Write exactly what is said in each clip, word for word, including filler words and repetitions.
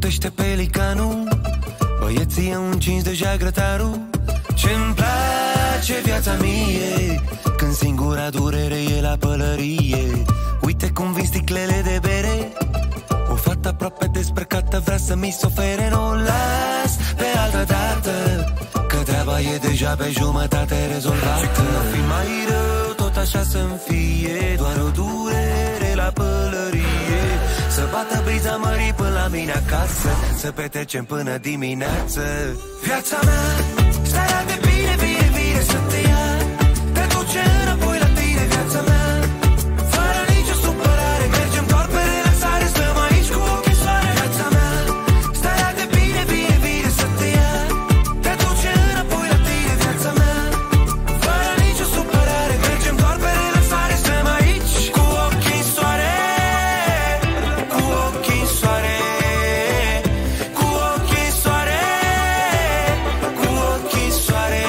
crește pelicanul, băieții au încins deja grătarul. Ce-mi place viața mie, când singura durere e la pălărie. Uite cum vin sticlele de bere, o fată aproape desprăcată vrea să mi s-ofere. Nu las pe altă dată, că treaba e deja pe jumătate rezolvată. Și când o fi mai rău, tot așa să-mi fie, doar o durere la pălărie. Să bată briza mării până la mine acasă, să petrecem până dimineață. Viața mea, starea de bine, bine, bine să te ia, te duce înapoi la tine, viața mea. Fără nicio supărare, mergem doar pe relaxare, stăm aici cu ochii soare. Viața mea, starea de bine, bine, bine să te ia, te duce înapoi la tine, viața mea. Fără nicio supărare, mergem doar pe relaxare, stăm aici cu ochii soare. Cu ochii soare, cu ochii soare, cu ochii soare.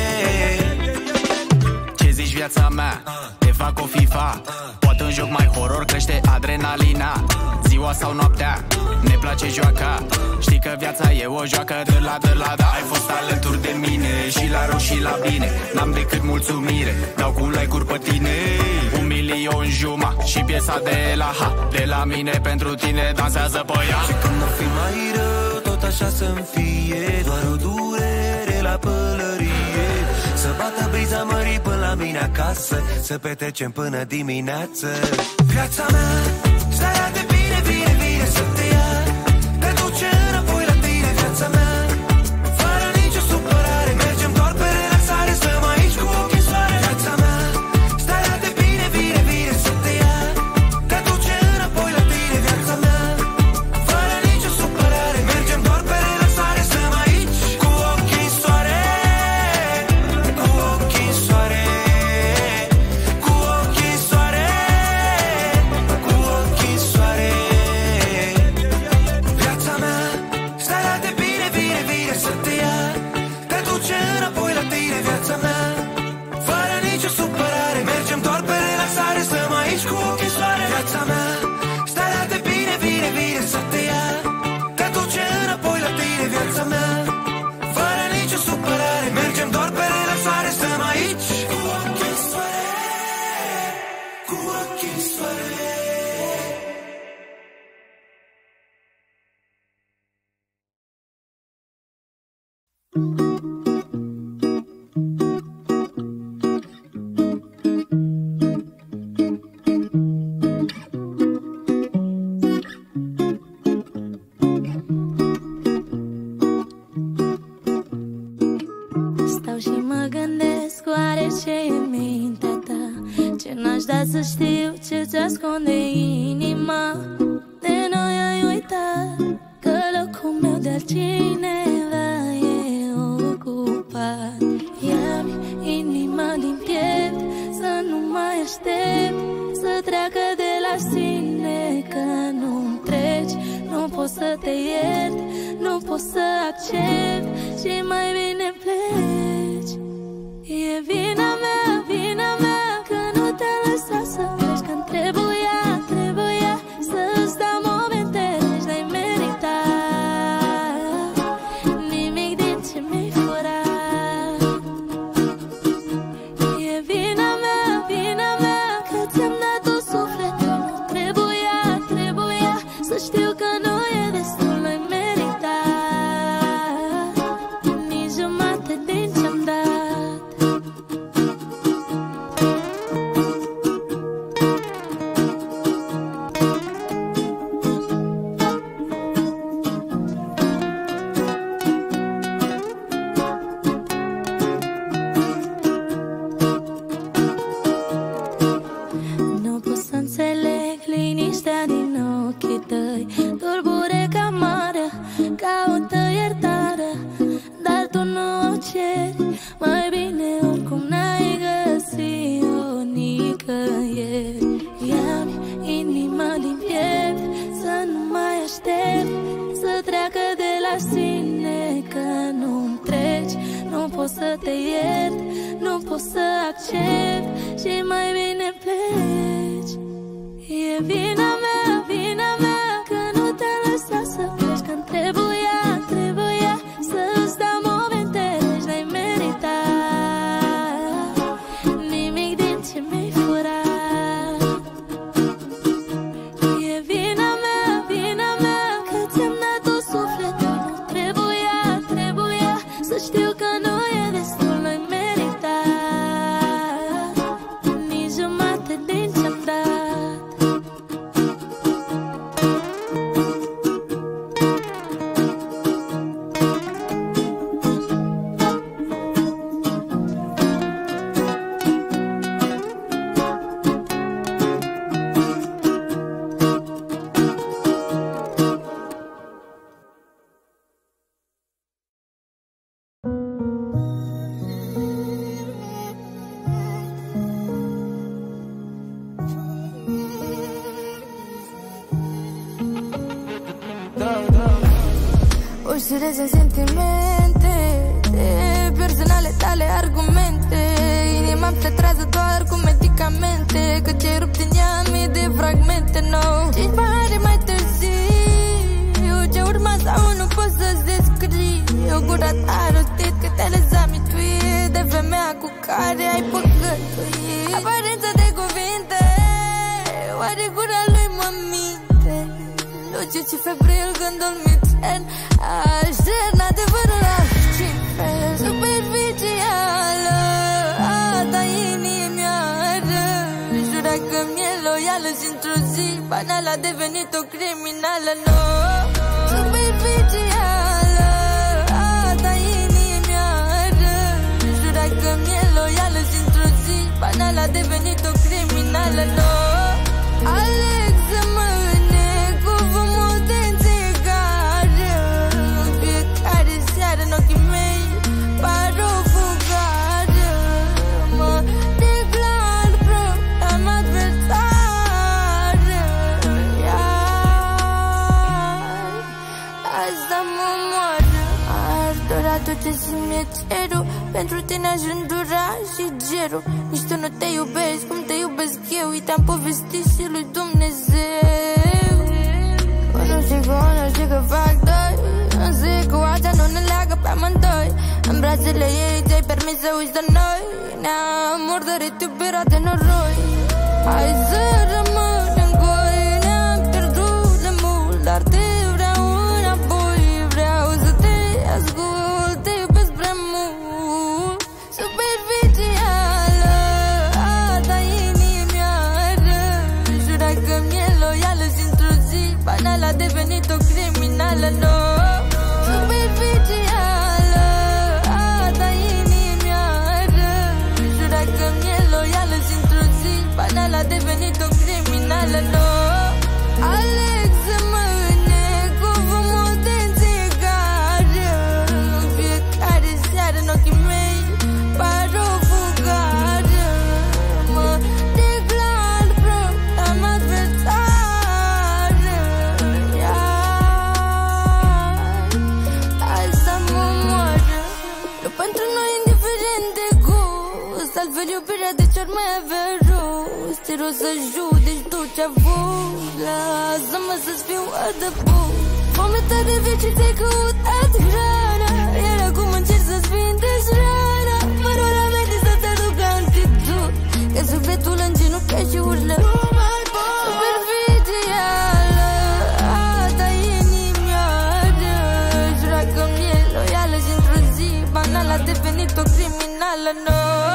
Ce zici viața mea? Te fac o FIFA, poate un joc mai horror, crește adrenalina. Ziua sau noaptea, ne place joaca. Știi că viața e o joacă de la de la da. Ai fost alături de mine și la rău și la bine, n-am decât mulțumire, dau cu like-uri pe tine. Un milion juma și piesa de la ha, de la mine pentru tine dansează pe ea. Și când o fi mai rău, tot așa să-mi fie, doar o durere la pălărie. Să bată briza mării până la mine acasă, să petrecem până dimineață. Viața mea, starea de bine, bine, bine să te ia, te duce înapoi la tine, viața mea. Fără nicio supărare, mergem doar pe relaxare, stăm aici cu ochii soare. Viața mea, starea de bine, bine, bine să te ia, te duce înapoi la tine, viața mea. Fără nicio supărare, mergem doar pe relaxare, stăm aici cu ochii soare. Cu ochii soare, cu ochii soare, cu ochii soare. Viața mea, starea de bine, bine, bine să te ia, te duce înapoi la tine, viața mea. Fără nicio supărare, mergem doar pe relaxare, stăm aici cu ochii soare. Viața mea, starea de bine, bine, bine să te ia, te duce înapoi la tine, viața mea. Fără nicio supărare, mergem doar pe relaxare, stăm aici cu ochii soare, cu ochii soare. Stau și mă gândesc, oare ce e mintea ta? Ce n-aș da să știu ce-ți ascunde inima. De noi ai uitat că locul meu de altcineva e ocupat. Ia-mi inima din piept, să nu mai aștept să treacă de la sine, că nu-mi treci. Nu pot să te iert, nu pot să accept și mai bine pleci. E vina mea, vina mea, că nu te-am lăsat să pleci când trebuia, trebuia să-ți dau momente, deci n-ai meritat nimic din ce mi-ai furat. E vina mea, vina mea, că ți-am dat tot sufletul, nu trebuia, trebuia să știu că nu e destul, n-ai meritat nici jumate din ce-am dat. Nu pot să înțeleg liniștea din ochii tăi, tulbure ca mare, caută iertare, dar tu nu o ceri. Mai bine oricum n-ai găsit-o nicăieri. Ia-mi inima din piept, să nu mai aștept să treacă de la sine, că nu-mi treci. Nu pot să te iert, nu pot să accept și mai bine pleci. E vina mea, vina mea, că nu te-am lăsat să pleci când sunt sentimente de personale tale argumente. Inima-mi filtrează doar cu medicamente, că ce-ai rupt din ea mii de fragmente, no. Cinci pahare mai târziu, ce urma sau nu pot să-ți descriu. Gura ta rostit câtele zamituie de femeia cu care ai păcătuit. Aparența de cuvinte, oare gura lui mă minte? Luciu și febril gândul mi-țen, aștern adevărul la cifre. Superficială a ta inimioară, jura că mi-e loială și într-o zi banal a devenit o criminală, no. Superficială a ta inimioară, jura că mi-e loială și într-o zi banal a devenit o criminală, no. Aleg să mă înnec cu fumul de țigară, în fiecare seară în ochii mei par o fugară. Mă declar propriam adversară, iar asta mă moară. Aș dora tot ce mi-e cerul, pentru tine aș îndura și gerul. Nici tu nu te iubești cum te iubesc eu, i-te-am povestit și lui Dumnezeu. Unu știi că unu știi că fac doi, îmi zic că oața nu ne leagă pe amândoi. În brațele ei ți-ai permis să uiți de noi, ne-am murdărit iubirea de noroi. Hai să rămânem goi, ne-am pierdut de mult, dar te vreau înapoi. Vreau să te ascult, te iubesc prea mult. Superficială a ta inimioară, jura că mi-e loială și într-o zi banal a devenit o criminală, no. Superficială a ta inimioară, jura că mi-e loială și într-o zi banal a devenit o criminală, no. Aleg să mă înnec cu fumul de țigară, în fiecare seară în ochii mei par o fugară. Mă declar propriam adversară, iar asta mă moară. Nu pentru noi indiferent de gust, altfel iubirea de ce-ar mai avea rost. Te rog să judeci tot ce-a avut, lasă-mă să-ți fiu adăput. Foamea ta de veci ți-ai căutat hrana, iar acum încerci să-ți vindești rana. Fără ora mea să-ți aduc antidot, că sufletul în genunchi și urlă. Superficială a ta inimioară, jura că mi-e loială și într-o zi banal a devenit o criminală, no.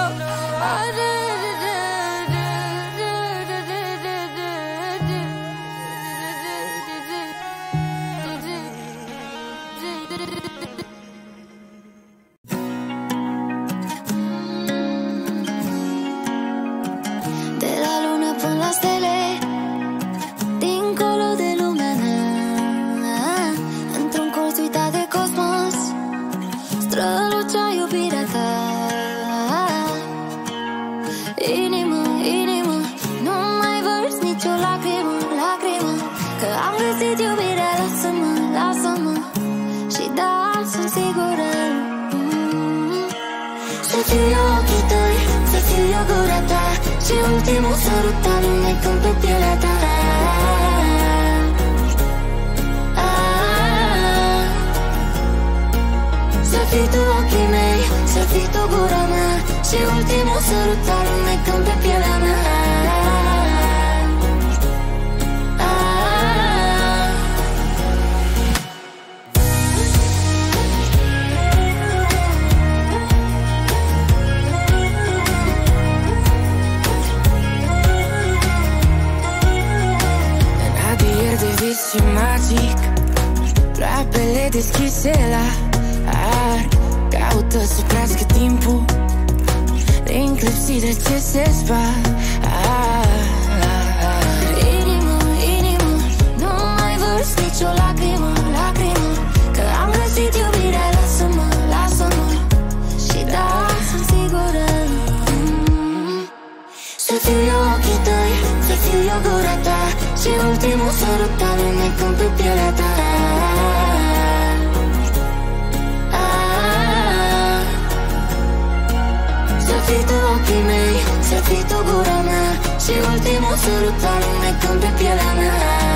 De la lună până la stele, dincolo de lumea mea, într-un colț uitat de cosmos, strălucea iubirea ta. Inimă, inimă, nu mai vărți nicio lacrimă, lacrimă, că am găsit iubirea. Lasă-mă, lasă-mă, și da, sunt sigură, mm, să fiu eu ochii tăi, să fiu eu gura ta, și ultimul sărut alunecând pe pielea ta. Să fii tu ochii mei, să fii tu gura mea, și ultimul sărut alunecând pe pielea mea. Și magic, ploapele deschise la ar, caută să oprească timpul din clăpsile ce se spar. Inimă, inimă, nu mai vărți nicio lacrimă, lacrimă, că am găsit iubirea. Lasă-mă, lasă-mă, și da, sunt sigură, mm, să fiu eu ochii tăi, să fiu eu gura ta, și ultimul sărut alunecând pe pielea ta. ultimul sărut alunecând pe pielea mea.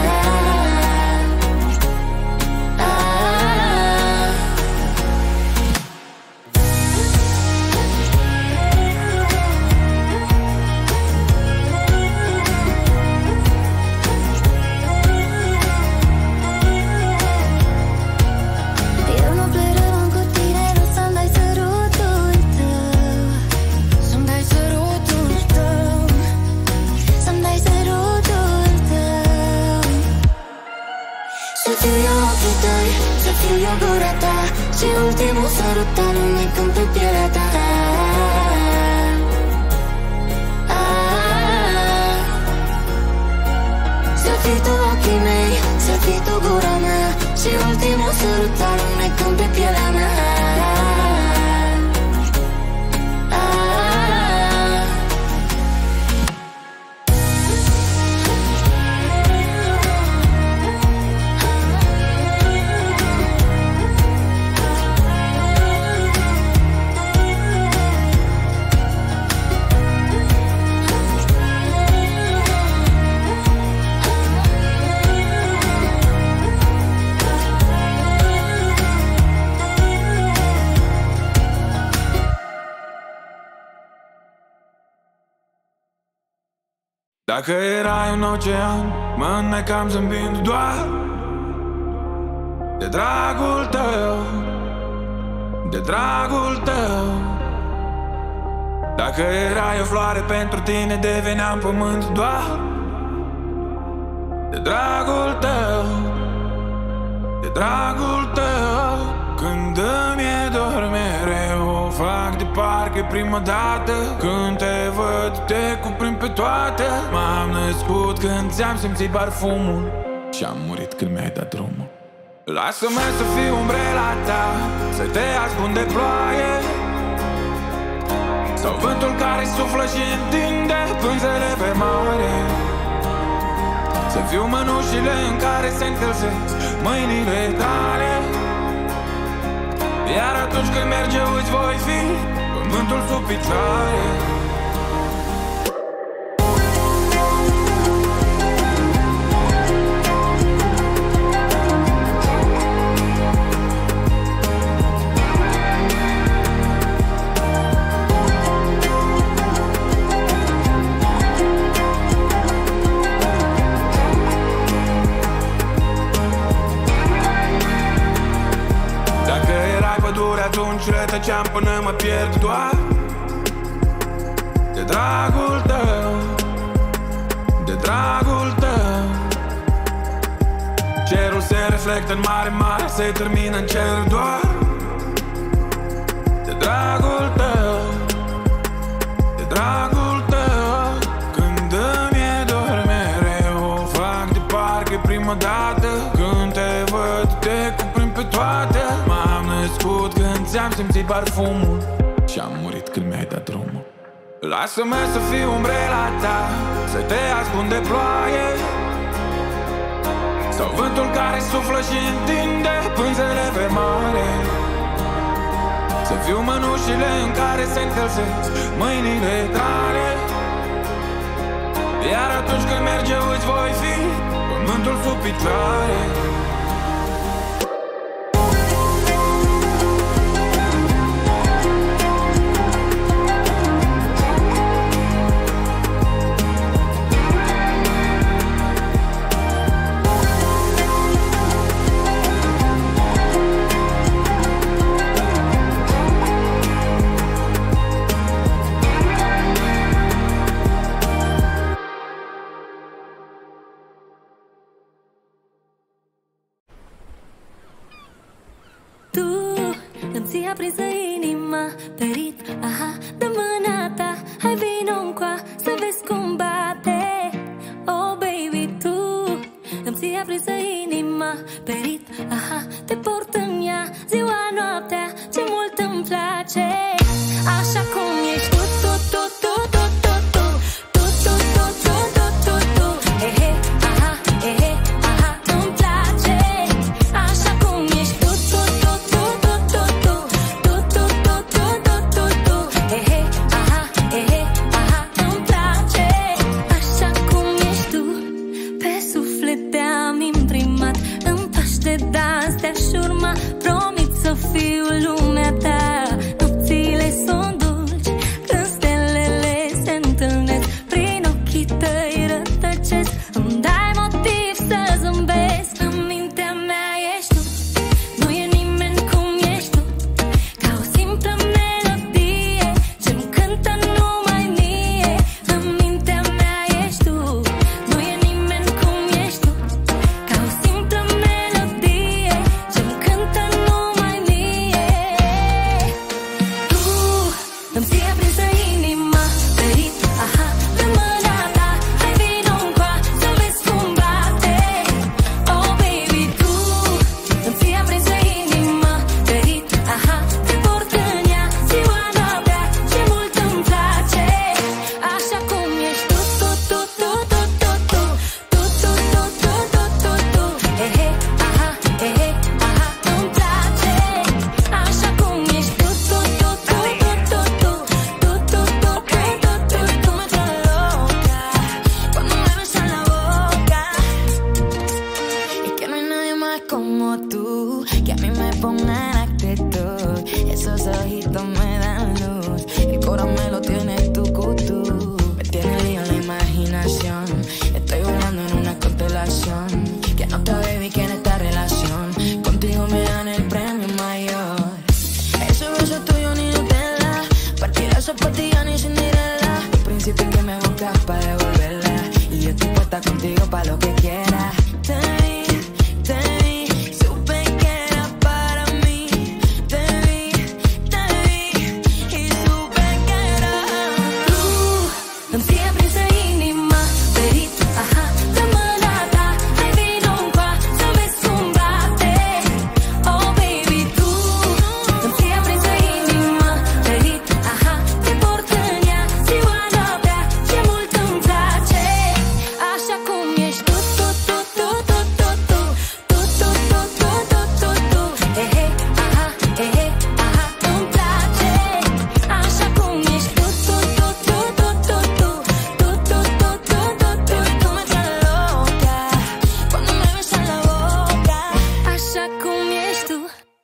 Gura ta și ultimul sărut alunecând pe pielea ta. Să fii tu ochii mei, să fii tu gura mea și ultimul sărut alunecând pe pielea mea. Dacă erai un ocean, mă înnecam zâmbind doar de dragul tău, de dragul tău. Dacă erai o floare, pentru tine deveneam pământ doar de dragul tău, de dragul tău. Când îmi e dor mereu, o fac de parcă prima dată. Când te văd, te cuprind pe toate. M-am născut când ți-am simțit parfumul și am murit când mi-ai dat drumul. Lasă-mă să fiu umbrela ta, să te ascund de ploaie, sau vântul care suflă și întinde pânzele pe mare. Să fiu mănușile în care se încălzesc mâinile tale, iar atunci când merge îți voi fi pământul sub picioare. Atunci rătăceam până mă pierd doar de dragul tău, de dragul tău. Cerul se reflectă în mare, mare se termină în cer doar de dragul tău, de dragul tău. Când îmi e dor mereu, o fac de parcă prima dată. Când te văd, te cuprind pe toate. M-am născut când ți-am simțit parfumul și am murit când mi-ai dat drumul. Lasă-mă să fiu umbrela ta, să te ascund de ploaie, sau vântul care suflă și întinde pânzele pe mare. Să fiu mănușile în care se încălzesc mâinile tale, iar atunci când merge îți voi fi pământul sub picioare. Ți-a prins inima, perit, aha, de mâna ta. Hai vino încoa să vezi cum bate. Oh baby, tu îmi ți-a prins inima, perit, aha, te port în ea ziua, noaptea, ce mult îmi place. Așa cum ești tu, tu, tu, tu, tu, tu, tu, tu, tu, tu, tu, tu, tu, tu, eh, eh, aha, eh, eh, aha, îmi place. Așa cum ești tu, tu, tu, tu, tu, tu, tu, tu, tu, tu, tu, tu, tu, tu, eh, eh, aha, eh, eh, aha, îmi place. Așa cum puerta me dan luz. El corazón me lo tienes tú, tú. Me tiene lío en la imaginación. Estoy volando en una constelación. Que no te baby, que en esta relación contigo me dan el premio mayor. Ese beso tuyo ni Nutella, partirá zapatilla ni Cinderella. El príncipe que me buscas para devolverla. Y yo estoy puesta contigo pa' lo que quieras. Te vi, te vi, supe que era para mí. Te vi, te vi, y supe que era tú. Îmi fie prinsă inima, ferit, aha, de mâna ta. Hai vino încoa să vezi cum bate. Oh baby, tu. Îmi fie prinsă inima, ferit, aha, te port în ea ziua, noaptea, ce mult îmi place. Așa cum ești tu, tu, tu, tu, tu, tu, tu. Tu, tu, tu, tu, tu, tu, tu. Eh, eh, aha, eh, eh, aha, îmi place. Așa cum ești tu, tu, tu, tu, tu, tu, tu. Tu, tu, tu, tu, tu, tu. Tu me tienes loca cuando me besas la boca. Așa cum ești tu.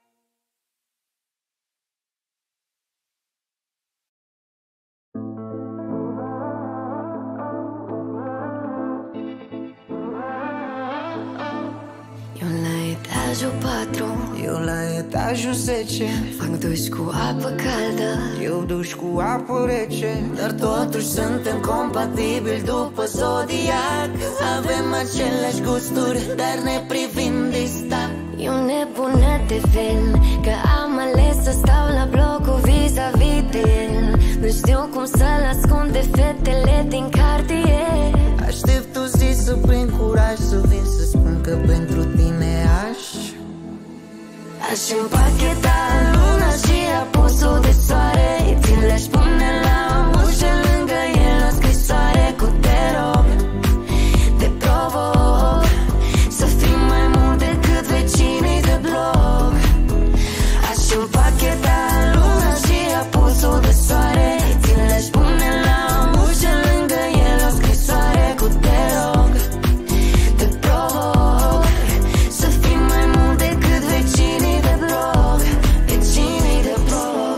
Eu la etajul patru, Eu la etajul zece, fac duș cu apă caldă. eu duș cu apă rece. Dar totuși suntem compatibili după zodiac. Avem aceleași gusturi, dar ne privim distant. Eu nebună de film, că am ales să stau la blocul vis-a-vis de el. Nu știu cum să-l ascund de fetele din cartier. Aștept o zi să prind curaj, să vin să spun că pentru tine aș Aș împacheta luna și apusul de soare. Ți le-aș pune la ușă lângă el o scrisoare cu te rog, te provoc să fii mai mult decât vecinii de bloc. Aș împacheta luna și apusul de soare. Ți le-aș pune la ușă lângă el o scrisoare cu te rog, te provoc să fii mai mult decât vecinii de bloc, vecinii de bloc.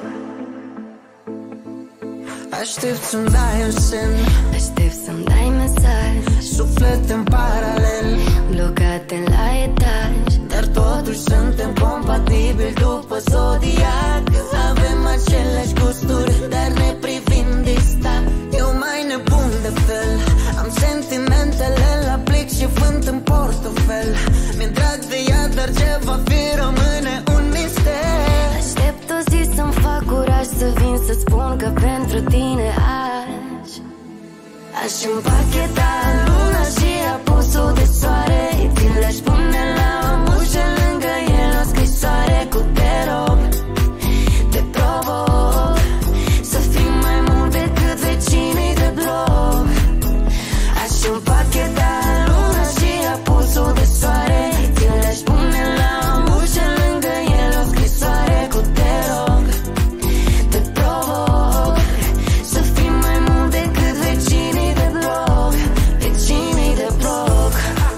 Aștept să-mi dai un semn, Aștept să-mi dai mesaj, suflete în paralel. blocate la etaj. Dar totuși suntem compatibili după zodiac. Avem aceleași gusturi, dar ne privim distant. Eu mai nebun de fel, am sentimentele la plic și vânt în portofel. Mi-e drag de ea, dar ce va fi rămâne un mister. Aștept o zi să-mi fac curaj să vin să spun că pentru tine aș Aș împacheta luna și apusul de soare. Ți le-aș pune la ușă lângă el o scrisoare cu te rog, te provoc să fii mai mult decât vecinii de bloc. Aș împacheta luna și apusul de soare. Ți le-aș pune la ușă lângă el o scrisoare cu te rog, te provoc să fii mai mult decât vecinii de bloc, vecinii de bloc.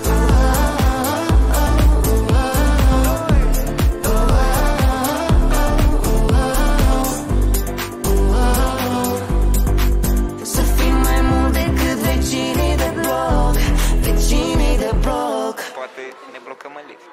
Să fii mai mult decât vecinii de bloc, vecinii de bloc. Poate ne blocăm în lift.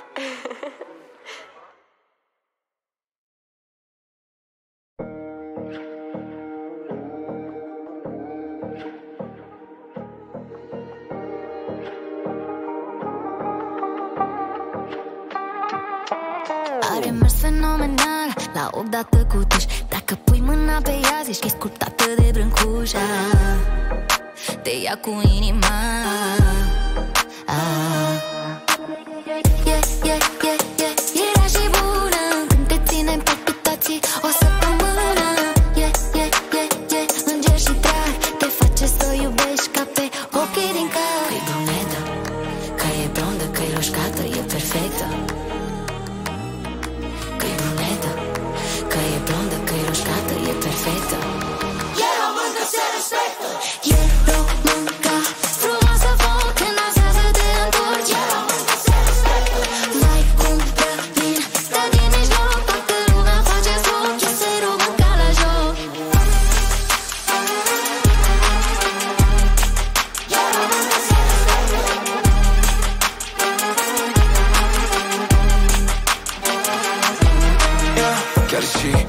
Are mers fenomenal, la opt dată cu tuș. Dacă pui mâna pe ea, zici că-i scurtată de brâncușa. Te ia cu inima. ah. Yeah, yeah, yeah, yeah. Era și bună când te ține în palpitații o săptămână. Yeah, yeah, yeah, yeah. Înger și drag te face să iubești ca pe ochii din cap. Că-i brunetă, că e blondă, că-i roșcată, e perfectă. Că-i brunetă, că e blondă, că-i roșcată, e perfectă. E româncă, se respectă. E româncă, frumoasă vom când dansează te întorci. E româncă, se respectă. Vai cum plătin, dar din nici noroc toată lumea face zvon. E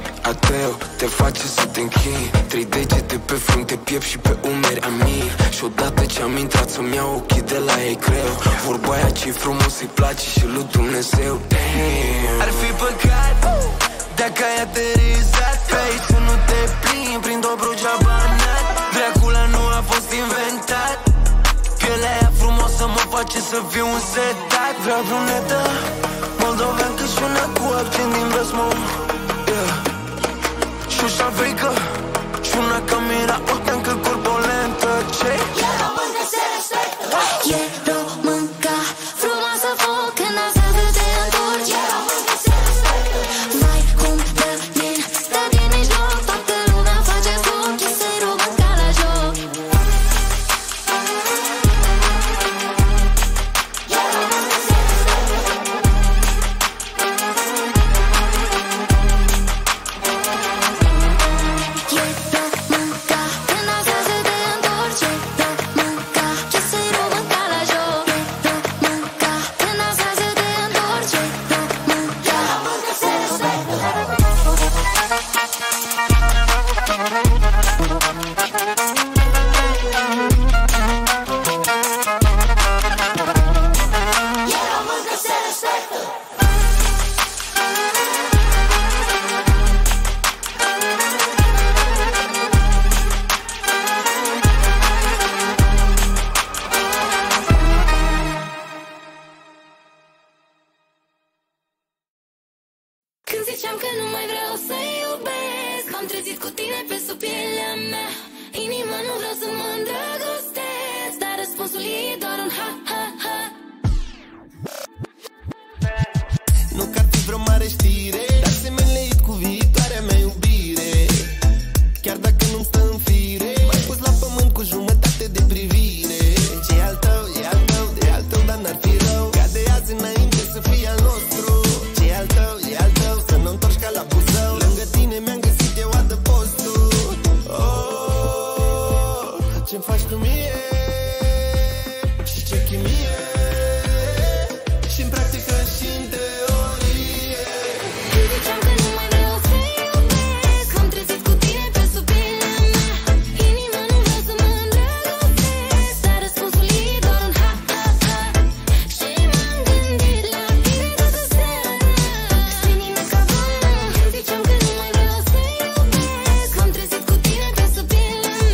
ateu te face să te închini. Trei degete pe frunte, piept și pe umeri a mii. Și odată ce-am intrat să-mi iau ochii de la ei greu. Vorba aia ce-i frumos îi place și lui Dumnezeu. Damn. Ar fi păcat dacă ai aterizat pe aici să nu te plimbi prin Dobrogea Banat. Dracula nu a fost inventat. Pielea aia frumoasă mă face să fiu un setat. Vreau brunetă moldoveancă și una cu accent din Vestmont, yeah. Și o șavrică și una ca Mira Olteancă corpolentă. Ce? E româncă, se respectă. E româncă, frumoasă foc când aseară te întorci. E româncă, se respectă. Vai cum dă din, dă din mijloc. Toată lumea face foc, este româncă la joc. E româncă, se respectă. E româncă, când aseară te întorci. E româncă, este româncă la joc. E româncă, când aseară te întorci. E româncă, e româncă, se respectă. E româncă, se respectă. Când ziceam că nu mai vreau să iubesc, m-am trezit cu tine pe sub pielea mea. Inima nu vreau să mă îndrăgostesc, dar răspunsul e doar un ha-ha-ha. Nu că ar fi vreo mare știre, dar semeni leit cu viitoarea mea iubire. Chiar dacă nu-mi stă în fire, m-ai pus la pământ cu jumătate de privire. Ce-i al tău, e al tău, e al tău, dar n-ar fi rău ca de azi înainte să fie al nostru. Ce-i al tău, e al tău, să nu întorci ca la Buzău. Lângă tine mi-am găsit eu adăpostul. Oh, ce-mi faci tu mie și ce chimie, și-n practică și-n teorie. Când ziceam că nu mai vreau să iubesc, m-am trezit cu tine pe sub pielea mea. Inima nu vreau să mă îndrăgostesc, dar răspunsul e doar un ha-ha-ha. Și m-am gândit la tine toată seara, senină ca bună. Când ziceam că nu mai vreau să iubesc, m-am trezit cu tine pe sub pielea mea.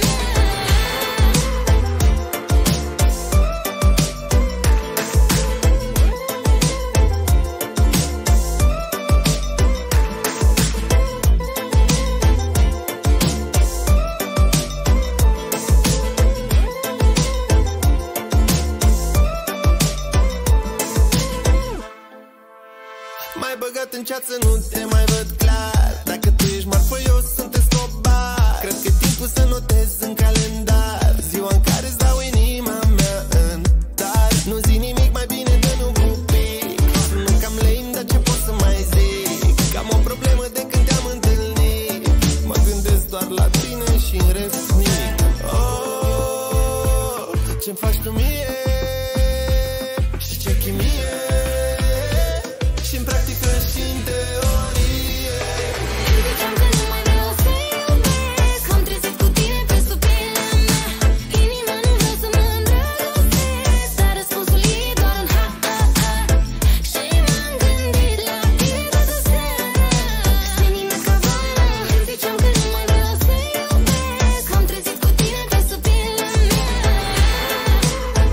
M-ai băgat în ceață, nu te mai văd clar. Dacă tu ești marfă, eu sunt Escobar. Cred că e timpul să notez în calendar ziua în care îți dau inima mea în dar. Nu zi nimic, mai bine dă-mi un pupic. Nu cam lame, dar ce pot să mai zic? Că am o problemă de când te-am întâlnit. Mă gândesc doar la tine și în rest nimic. Oh, ce-mi faci tu mie și ce chimie, și-n practică și-n teorie. Când ziceam că nu mai vreau să iubesc, m-am trezit cu tine pe sub pielea mea. Inima nu vreau să mă îndrăgostesc, dar răspunsul e doar un ha-ha-ha. Și m-am gândit la tine toată seara, senină ca bună. Când ziceam că nu mai vreau să iubesc, m-am trezit cu tine pe sub pielea mea.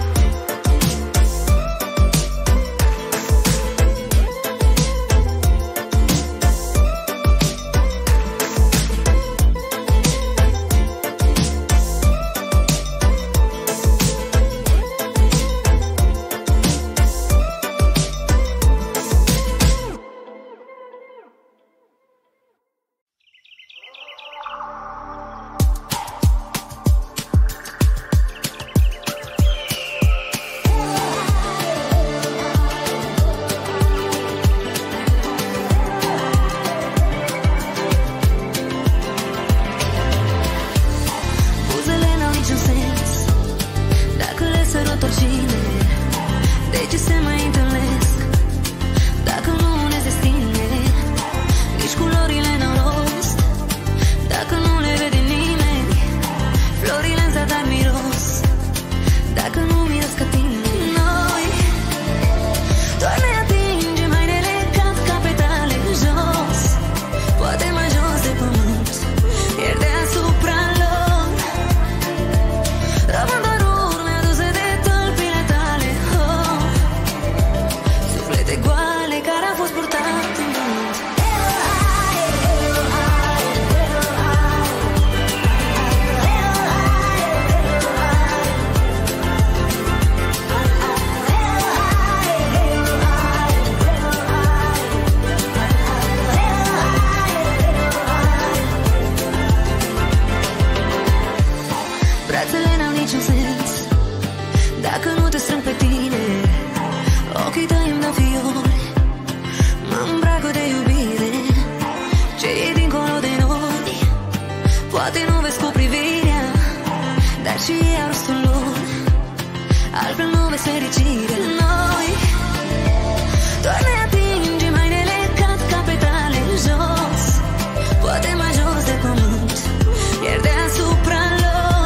Poate nu vezi cu privirea, dar și ei au rostul lor. Altfel nu vezi fericire. Noi doar ne atingem hainele ca capetale jos, poate mai jos de pământ, iar deasupra lor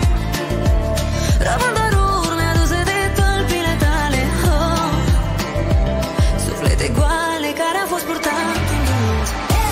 rămân doar urme aduse de tălpile tale. Oh, suflete goale care au fost purtate în vânt.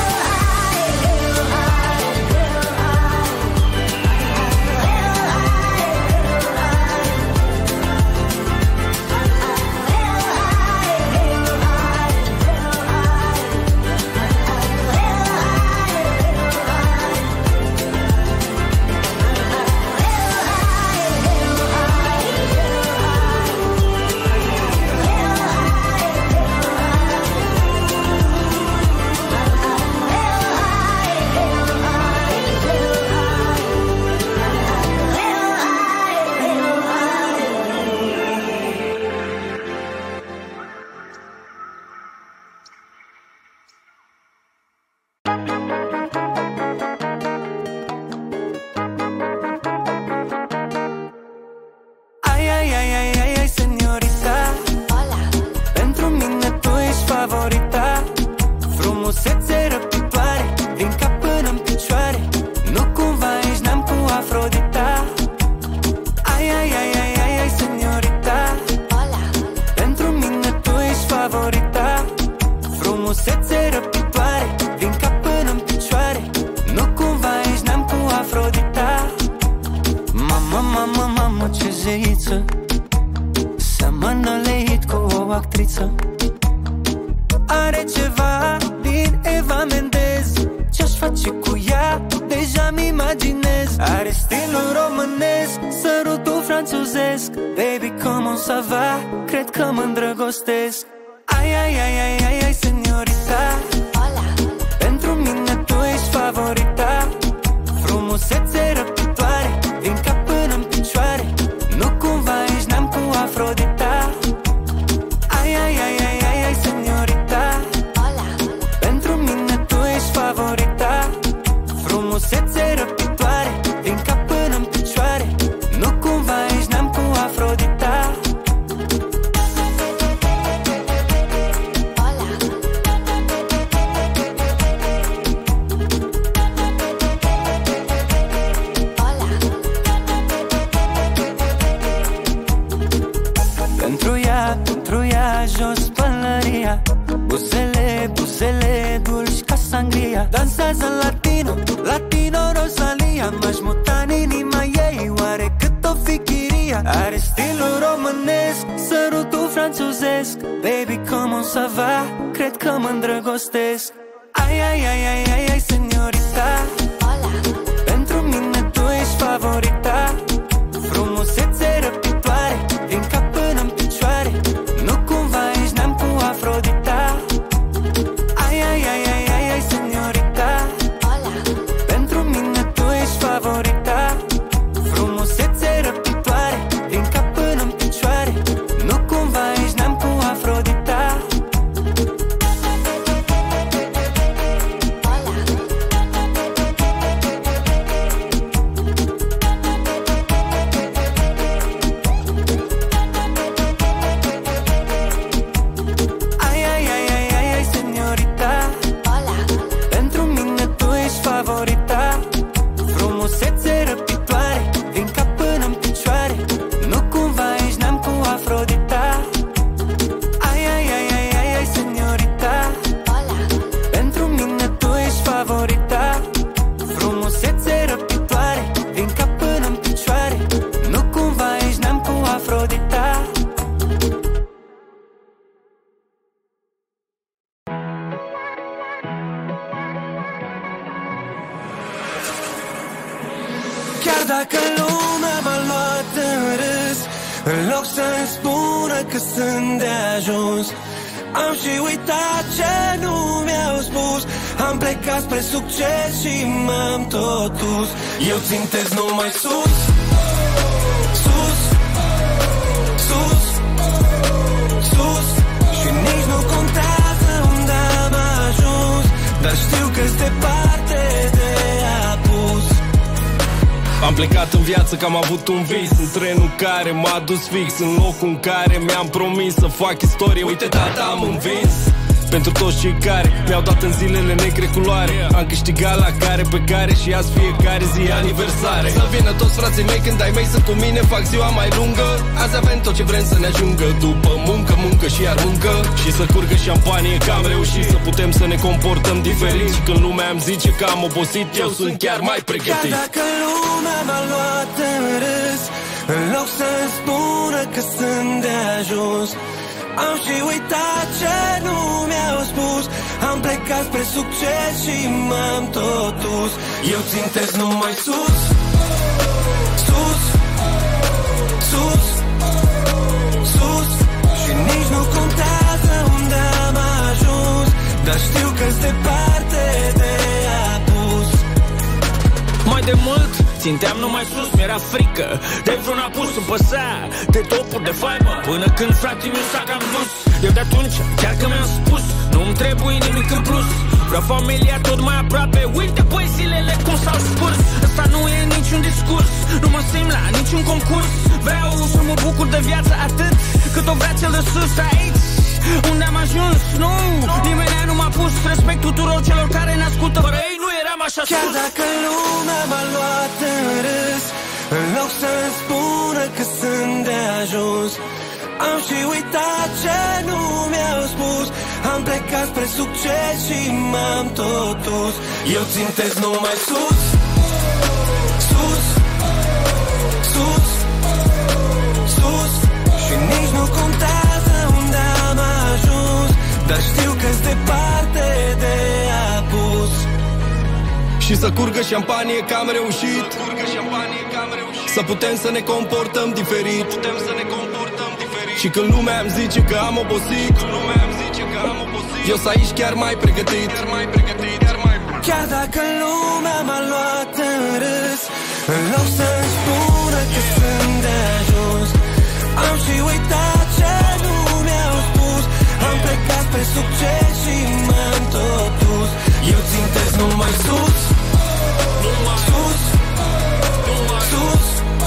Are ceva din Eva Mendez, ce-aș face cu ea, deja mi-imaginez. Are stilul românesc, sărutul franțuzesc. Baby, come on, ça va, cred că mă îndrăgostesc. Ai, ai, ai, ai, ai, ai, seniorita, pentru mine tu ești favorita. Frumusețe răpitoare, din cap până-n picioare. Nu cumva ești neam cu Afrodita. Ai, ai, ai, ai, ai, ai, seniorita, pentru mine tu ești favorita. Frumusețe răpitoare, din cap până-n picioare. Nu cumva ești neam cu Afrodita. Pentru ea, pentru ea, jos pălăria. Buzele, buzele, dulci ca sangria. Dansează latino, latino Rosalia. M-aș muta în inima ei, oare cât o fi chiria. Are stilul românesc, sărutul franțuzesc. Baby, come on, ça va, cred că mă îndrăgostesc. Ai, ai, ai, ai, ai, ai, seniorita, pentru mine tu ești favorita. Frumusețe răpitoare, din cap până-n picioare. Nu cumva ești neam cu Afrodita. Ai, ai, ai, ai, ai, ai, seniorita, pentru mine tu ești favorita. Frumusețe răpitoare, din cap până-n picioare. Nu cumva ești neam cu Afrodita. Ai, ai, ai, ai, ai, ai, seniorita, pentru mine tu ești favorita. Frumusețe răpitoare, din cap până-n picioare. Nu cumva ești neam cu Afrodita. Ai, ai, ai, ai, ai, ai, seniorita, pentru mine tu ești favorita. Frumusețe răpitoare, din cap până-n picioare. Nu cumva ești neam cu Afrodita. Chiar dacă lumea m-a luat în râs, în loc să-mi spună că sunt de ajuns, am și uitat ce nu mi-au spus. Am plecat spre succes și m-am tot dus. Eu țintesc numai sus, sus, sus, sus. Și nici nu contează unde am ajuns, dar știu că-s departe de apus. Am plecat în viață că am avut un vis, în trenul care m-a dus fix în locul în care mi-am promis să fac istorie. Uite tata, am învins pentru toți cei care mi-au dat în zilele negre culoare. Am câștigat la care pe care și azi fiecare zi aniversare. Să vină toți frații mei când ai mei sunt cu mine, fac ziua mai lungă. Azi avem tot ce vrem să ne ajungă, după muncă, muncă și iar muncă. Și să curgă șampanie că am reușit să putem să ne comportăm diferit. Și când lumea îmi zice că am obosit, eu sunt chiar mai pregătit. Chiar dacă lumea m-a luat în râs, în loc să-mi spună că sunt de ajuns, am și uitat ce nu mi-au spus. Am plecat spre succes și m-am tot dus. Eu țintesc numai sus, sus, sus, sus. Și nici nu contează unde am ajuns, dar știu că-s departe de apus. Mai de mult ținteam numai sus, mi-era frică de vreun apus, îmi păsea de topuri de faimă, până când fratele meu s-a cam dus. Eu de atunci chiar că mi-am spus, nu-mi trebuie nimic în plus, vreau familia tot mai aproape. Uite băi zilele cum s-au scurs, ăsta nu e niciun discurs, nu mă simt la niciun concurs. Vreau să mă bucur de viață atât cât o vrea cel de sus. Aici unde am ajuns, nu, nimeni nu m-a pus. Respect tuturor celor care ne ascultă, fără ei nu eram așa sus. Chiar dacă lumea m-a luat în râs, în loc să-mi spună că sunt de ajuns, am și uitat ce nu mi-au spus. Am plecat spre succes și m-am tot dus. Eu țintesc numai sus, sus, sus, sus. Și nici nu contează unde am ajuns, dar știu că-s departe de apus. Și să curgă șampanie că am reușit, să putem să ne comportăm diferit. Și când lumea îmi zice că am obosit, eu sunt aici chiar mai pregătit. Chiar dacă lumea m-a luat în râs, în loc să-mi spună că sunt de ajuns, am și uitat ce nu mi-au spus. Am plecat spre succes și m-am tot dus. Eu țintesc numai sus, sus, sus,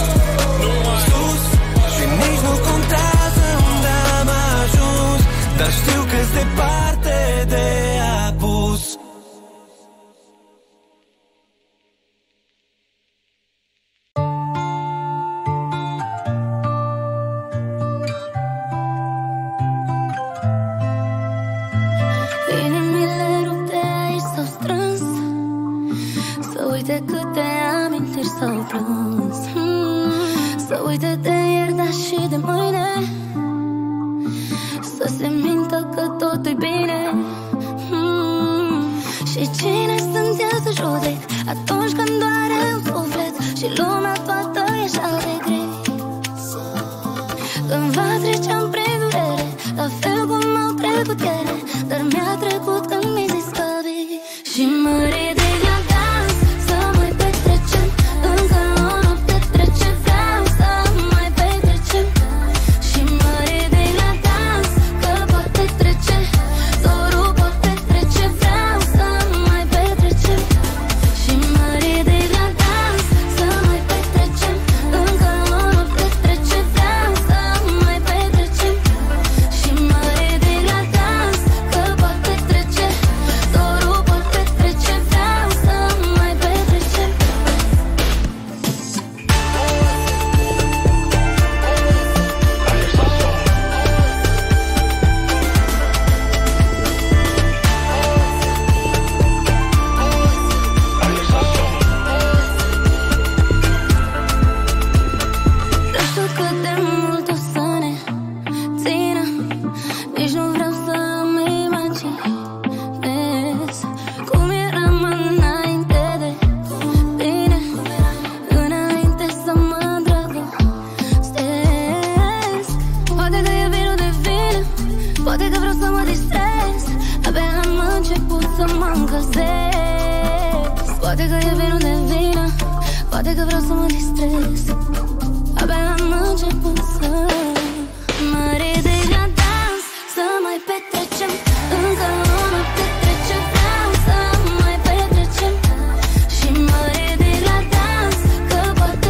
sus. Și nici nu contează unde am ajuns, dar știu că-s departe de apus. Inimile rupte aici s-au strâns, să uite câte amintiri s-au plâns, mm, să uite de ieri, dar și de mâine, să se mintă că totul-i bine, mm, și cine sunt eu să judec atunci când doare în suflet și lumea toată e așa de grei. Cândva treceam prin durere, la fel cum au trecut ele, dar mi-a trecut când mi-ai zis că vii. Și mă ridic la dans, să mai petrecem, încă o noapte trece, vreau să mai petrecem. Și mă ridic la dans, că poate trece, zorul poate trece, vreau să mai petrecem. Și mă ridic la dans, să mai petrecem, încă o noapte trece, vreau să mai petrecem. Și mă ridic la dans, că poate trece, zorul poate trece, vreau să mai petrecem. Nu știu cât de mult o să ne țină, nici nu vreau să-mi imaginez cum eram înainte de tine, înainte să mă îndrăgostesc. Poate că e vinul de vină, poate că vreau să mă distrez, abia am început să mă încălzesc. Poate că e vinul de vină, poate că vreau să mă distrez, abia am început să mă ridic la dans, să mai petrecem, încă o noapte trece, vreau să mai petrecem. Și mă ridic la dans, că poate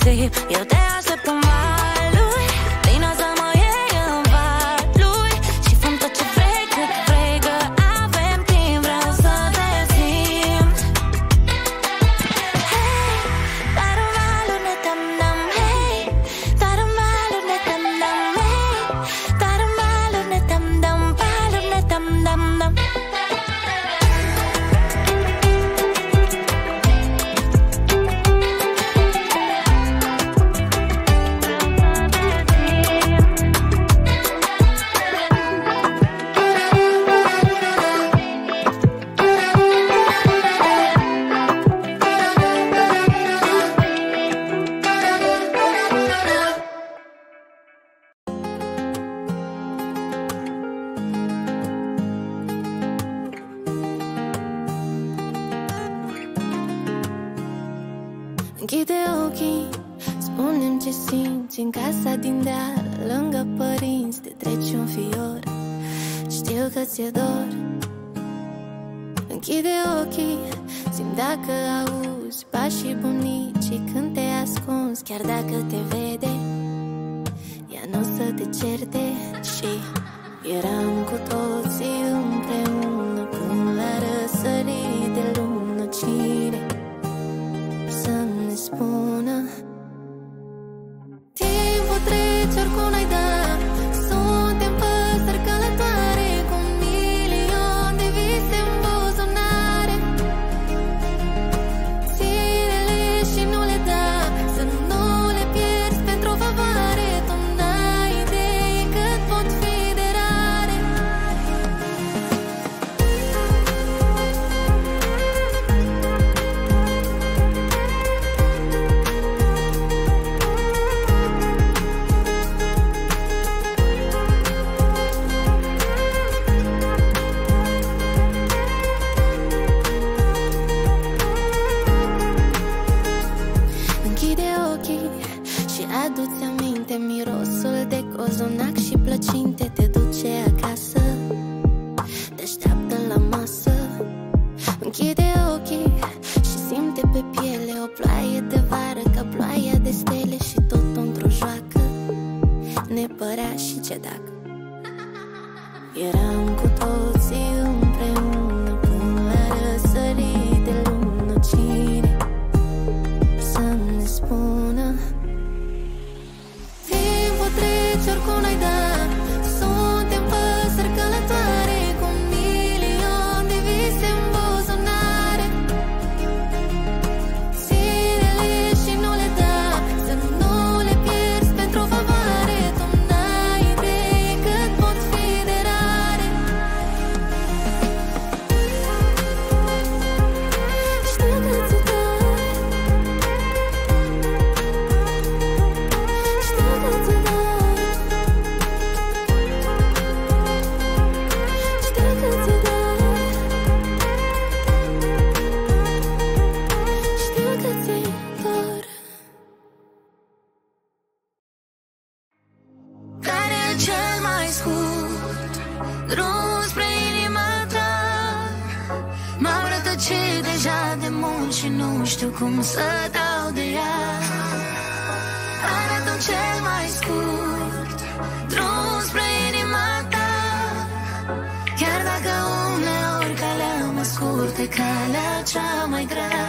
trip. Eu te aștept în valuri, vino să mă iei în valuri și făm tot ce vrei, cât vrei, că avem timp, vreau să te simt. Hey, dar în valuri ne temnem, hey, dar în valuri ne temnem, hey, dar în valuri ne temnem, valuri ne temnem, dăm. Închide ochii, spune-mi ce simți în casa din deal, lângă părinți, te treci un fior. Știu că ți-e dor. Închide ochii, simt dacă auzi pașii bunicii când te ascunzi, chiar dacă te vede, ea nu să te certe. Și eram cu toții împreună până la răsărit de lună. Cine să-mi ne spună? Timpul trece, oricum n-ai da. Suntem păsări călătoare cu un milion de vise în buzunare. Ține-le și nu le da, să nu le pierzi pentru o favoare. Tu n-ai idee cât pot fi de rare. Închide ochii și adu-ți aminte mirosul de cozonac și plăcinte. Te duce acasă, te așteaptă la masă. Închide ochii și simte pe piele o ploaie de vară, ca ploaia de stele, și tot într-o joacă ne părea și ce dacă eram cu toții împreună până la răsărit de lună. Cine să-mi ne spună? Timpul trece, oricum n-ai da. Suntem păsări călătoare cu un milion de vise în buzunare. Ține-le și nu le da, să nu le pierzi pentru o favoare. Tu n-ai idee cât pot fi de rare. Știu că ți-e dor, știu că ți-e dor, știu că ți-e dor, știu că ți-e dor. Care e cel mai scurt drum spre inima ta? M-am rătăcit deja de mult și nu știu cum să dau de ea. Arată cel mai scurt drum spre inima ta, chiar dacă uneori calea mai scurtă, calea cea mai grea.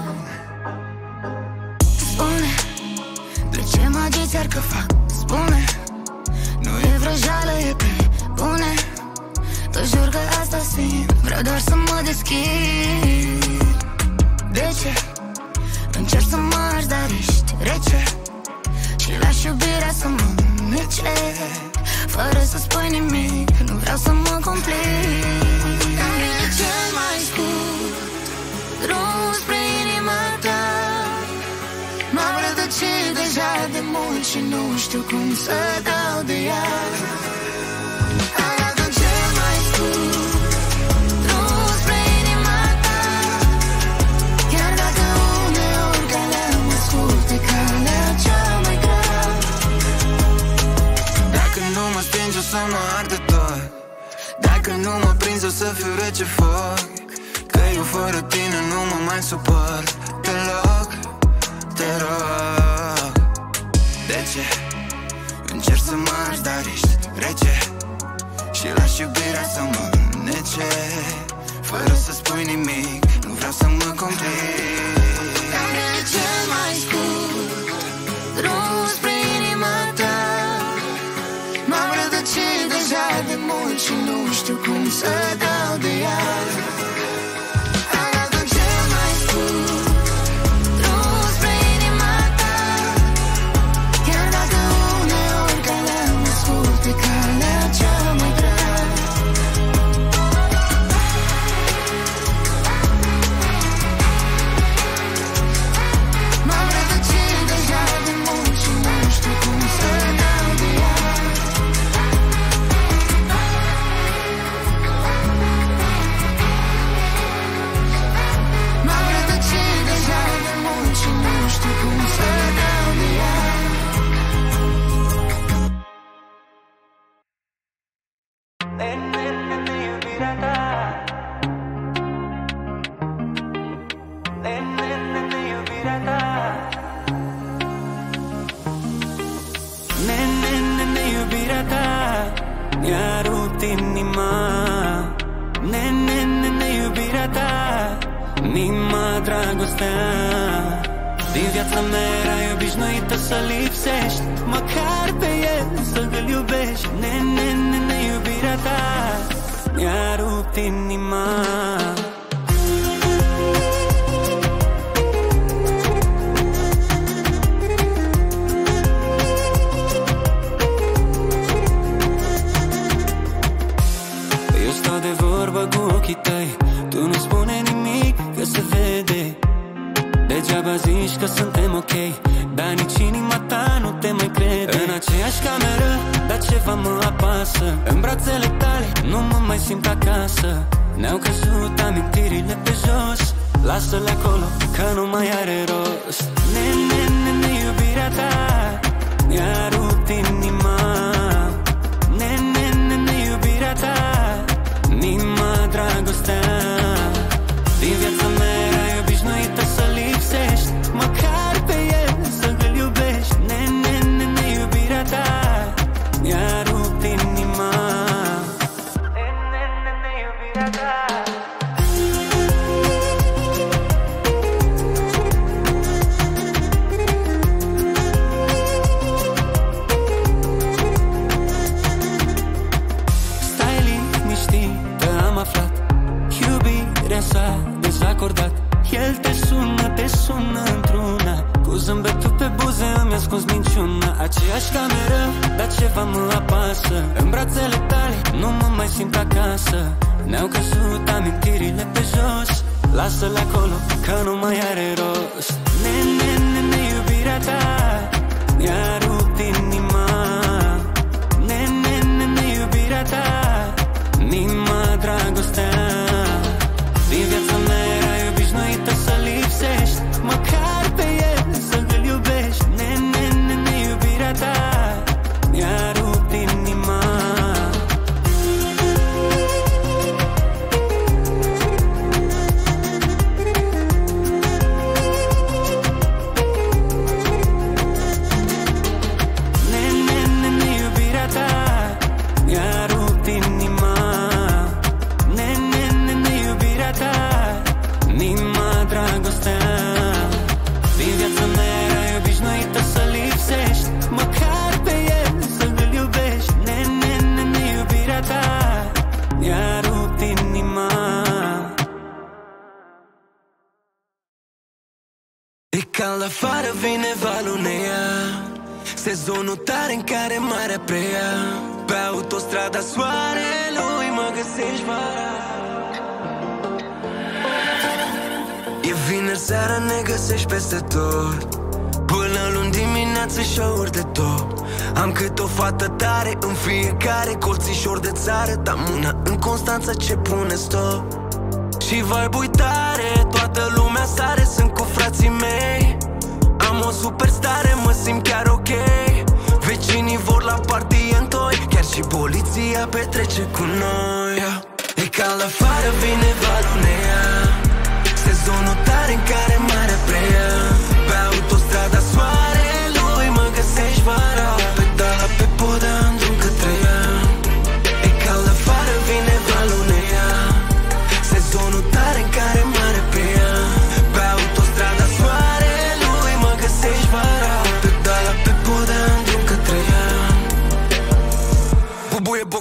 Spune, de ce mă agiți iar că fac? Spune, nu e vrăjeală, e pe bune. Te jur că asta simt, vreau doar să mă deschid. De ce? Încerc să mă arzi, dar ești rece și lași iubirea să mă nece, fără să spui nimic. Nu vreau să mă complic. Care e cel mai scurt drum spre inima ta? M-am rătăcit deja de mult și nu știu cum să dau de ea. Arată cel mai scurt drum spre inima ta, chiar dacă uneori calea mai scurtă, calea cea mai grea. Dacă nu mă stingi o să mă arde tot, dacă nu mă prinzi o să fiu rece foc, că eu fără tine nu mă mai suport deloc. Te rog, lași iubirea să mă înnece, fără să spui nimic, nu vreau să mă complic. Care cel mai scurt drum spre inima ta, m-am rădăcit deja de mult și nu știu cum să dau de ea. Arată cel mai scurt drum spre inima ta, chiar dacă uneori calea mă scurt pe calea cea mai grea. M-am rădăcit deja de mult și nu știu cum să dau de ea. M-am rădăcit deja de mult și nu știu cum să dau de ea. Iubirea ta, iubirea ta, iubirea ta mi-a rupt inima. Iubirea ta, inima, dragostea. Din viața mea erai obișnuită să lipsești, măcar pe el să-l iubești. Iubirea ta mi-a rupt inima. Eu stau de vorbă cu ochii tăi, tu nu spune nimic, că se vede. Degeaba zici că suntem ok, dar nici inima ta nu te mai crede. În aceeași cameră, dar ceva mă apasă. În brațele tale nu mă mai simt acasă. Ne-au căzut amintirile pe jos, lasă-le acolo, că nu mai are rost. Iubirea ta mi-a rupt inima. Iubirea ta, inima, dragostea. Din viața mea erai obișnuită să lipsești, măcar pe el să-l iubești. Iubirea ta mi-a rupt inima. Iubirea ta. S-a dezacordat, el te sună, te sună într-una, cu zâmbetul pe buze îmi ascuns minciuna. Aceeași cameră, dar ceva mă apasă. În brațele tale nu mă mai simt acasă. Ne-au căzut amintirile pe jos, lasă-le acolo, că nu mai are rost. Iubirea ta mi-a rupt inima. Iubirea ta, inima, dragostea. Din viața mea erai obișnuită să lipsești, măcar pe el să-l iubești. Iubirea ta mi-a rupt inima. Iubirea ta mi-a rupt inima. Iubirea ta, inima, dragostea. Din viața mea erai obișnuită să lipsești, măcar pe el să-l iubești. Iubirea ta mi-a rupt inima. E cald afară, vine valul ne ia, sezonul tare în care marea preia. Pe autostrada soarelui mă găsești vara. E vineri seara, ne găsești peste tot, până luni dimineață show-uri de top. Am cât o fată tare în fiecare colțișor de țară, dar mâna în Constanța ce pune stop. Și vibe-ui tare, toată lumea sare, sunt cu frații mei. Am o superstare, mă simt chiar ok. Vecinii vor la party în toi, chiar și poliția petrece cu noi. E cald afară, vine valul ne ia, sezonul tare în care marea preia. Pe autostrada soarelui mă găsești vara, pedala pe podea în drum către ea. E cald afară,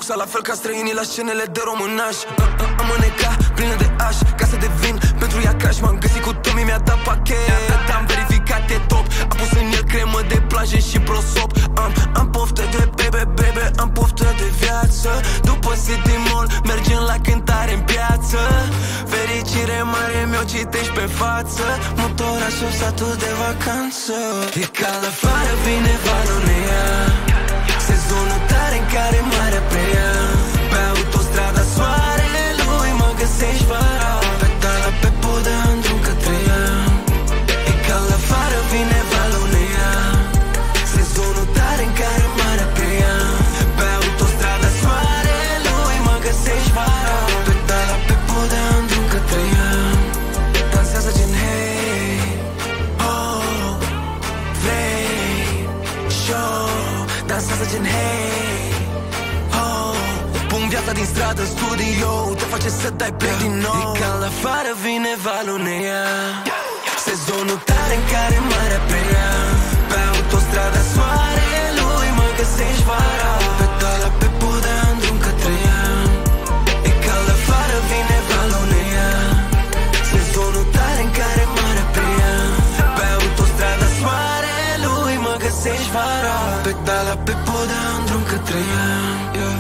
boxa, la fel ca străinii la scenele de românaș. Am mâneca plină de aș, ca să devin pentru ea crash. M-am găsit cu Tommy, mi-a dat pachet. Am verificat, e top. Am pus în el cremă de plajă și prosop. Am, am poftă de bebe, bebe, am poftă de viață. După City Mall, mergem la cântare în piață. Fericire mare mi-o citești pe față. Motorașul satul de vacanță. E cald afară, vine valul ne ia. Sezonul tare în care marea preia. Pe autostrada soarelui mă găsești vara. Pedala pe podă în drum către ea. E cald afară, vine valul ne ia. Sezonul tare în care marea preia. Pe autostrada soarelui mă găsești vara. Pedala pe podă în drum către ea. Dansează gen hey, oh, vrei show. Dansează gen hey, oh. Pun viața din stradă, studio, te face să dai play din nou. E cald afară, vine valul ne ia. Sezonul tare în care marea preia. Pe autostrada soarelui mă găsești vara. Pedala pe podă în drum către ea. E cald afară, vine valul ne ia. Sezonul tare în care marea preia. Pe autostrada soarelui mă găsești vara. Pedala pe podă în drum către ea, yeah.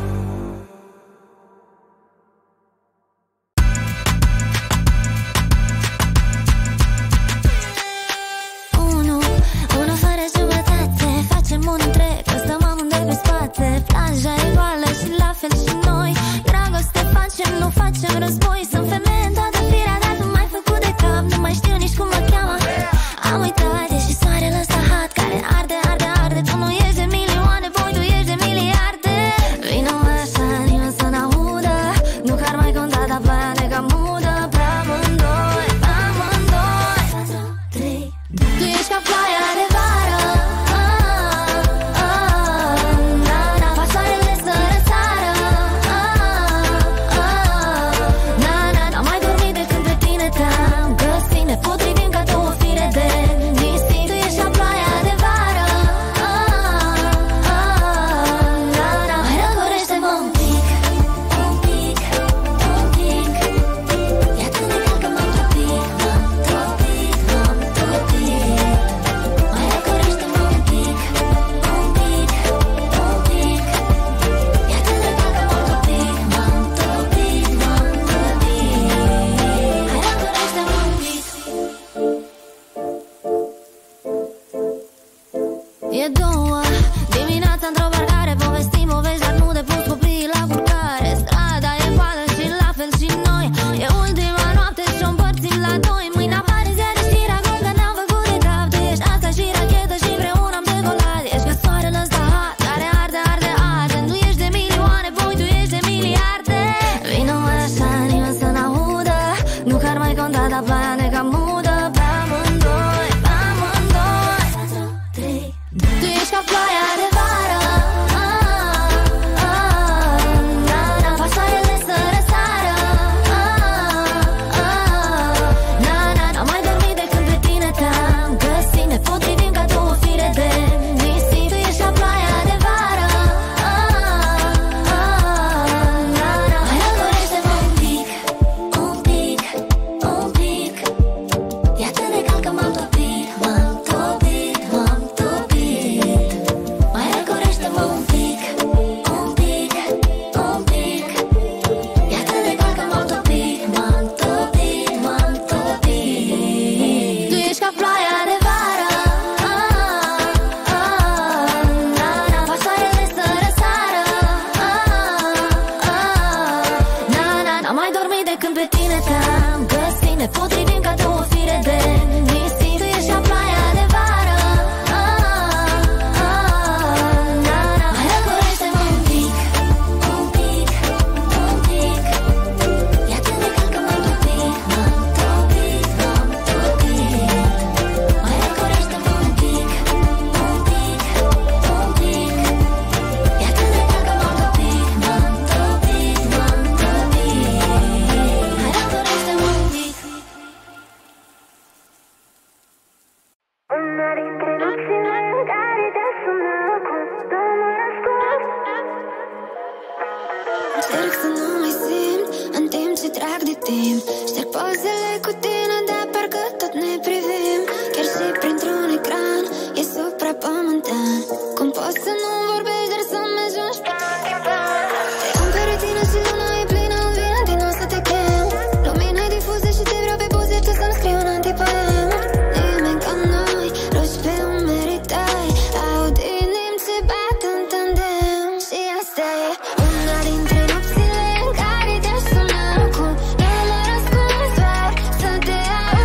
Unu, unu fără jumătate. Facem un întreg, că stăm amândoi pe spate. Plaja e goală și la fel și noi. Dragoste facem, nu facem război. Sunt femeie în toată firea, dar nu mai făcut de cap. Nu mai știu nici cum mă cheamă. Am uitat, e și soarele ăsta hot care arde, arde, arde. Tu nu ești de milioane, boy, tu ești de miliarde. Vino așa, nimeni să n-audă. Nu că ar mai conta, dar plane ca mudă. Pe amândoi, pe amândoi. Tu ești ca ploaia de vară. Ah, ah, na, na, faci soarele să răsară. Ah, ah, na, na, n-am mai dormit de când pe tine te-am găsit. Ne potrivim ca două fire de nisip. Tu ești ca ploaia de vară. Ah, ah, na, na, mai răcorește-mă un pic, un pic, un pic. E atât de cald că m-am topit, m-am topit, m-am topit. Mai răcorește-mă un pic, un pic, un pic. E atât de cald că m-am topit, m-am topit, m-am topit. Mai răcorește-mă un pic. E două dimineața într-o parcare. Povestim povești, dar nu de pus copiii la culcare. Strada e goală și la fel și noi. E ultima noapte și-o împărțim la doi. Mâine apare ziua de știri acum că ne-am făcut de cap. Tu ești asta și rachetă și împreună am decolat. Ești ca soarele ăsta hot care arde, arde, arde. Nu ești de milioane, boy, tu ești de miliarde. Vino așa, nimeni să n-audă. Nu că ar mai conta, dar plane ca mudă. Pe amândoi, pe amândoi. Tu ești ca ploaia de vară. Ah, ah, na, na, faci soarele să răsară. Ah, ah, na, na, n-am mai dormit de când pe tine te-am găsit. Ne potrivim ca două fire de nisip. Tu ești ca ploaia de vară. Ah, ah, na, na, mai răcorește-mă un pic, un pic, un pic. E atât de cald că m-am topit, m-am topit, m-am topit. Mai răcorește-mă un pic, un pic, un pic. E atât de cald că m-am topit, m-am topit, m-am topit. Tu ești ca ploaia de vară. Ah, ah, na, na, faci soarele să răsară. Ah, ah, na, na, n-am mai dormit de când pe tine te-am găsit. Ne potrivim ca două fire de nisip. Tu ești ca ploaia de vară. Ah, ah, na, na, mai răcorește-mă un pic, un pic, un pic. E atât de cald că m-am topit, m-am topit, m-am topit. Mai răcorește-mă un pic, un pic, un pic. E atât de cald că m-am topit, m-am topit, m-am topit. Mai răcorește-mă un pic. Șterg pozele cu tine, dar parcă tot ne privim. Chiar și printr-un ecran e suprapământean. Cum poți să nu vorbești, dar să-mi ajungi până din plan? Te am pe retină și luna e plină, îmi vine din nou să te chem. Lumina e difuză și te vreau pe buze, tu să-mi scrii un antipoem. Nimeni ca noi, roși pe umerii tăi, aud inimi ce bat în tandem. Și asta e una dintre nopțile în care te-aș suna, cu ele răspuns doar să te am.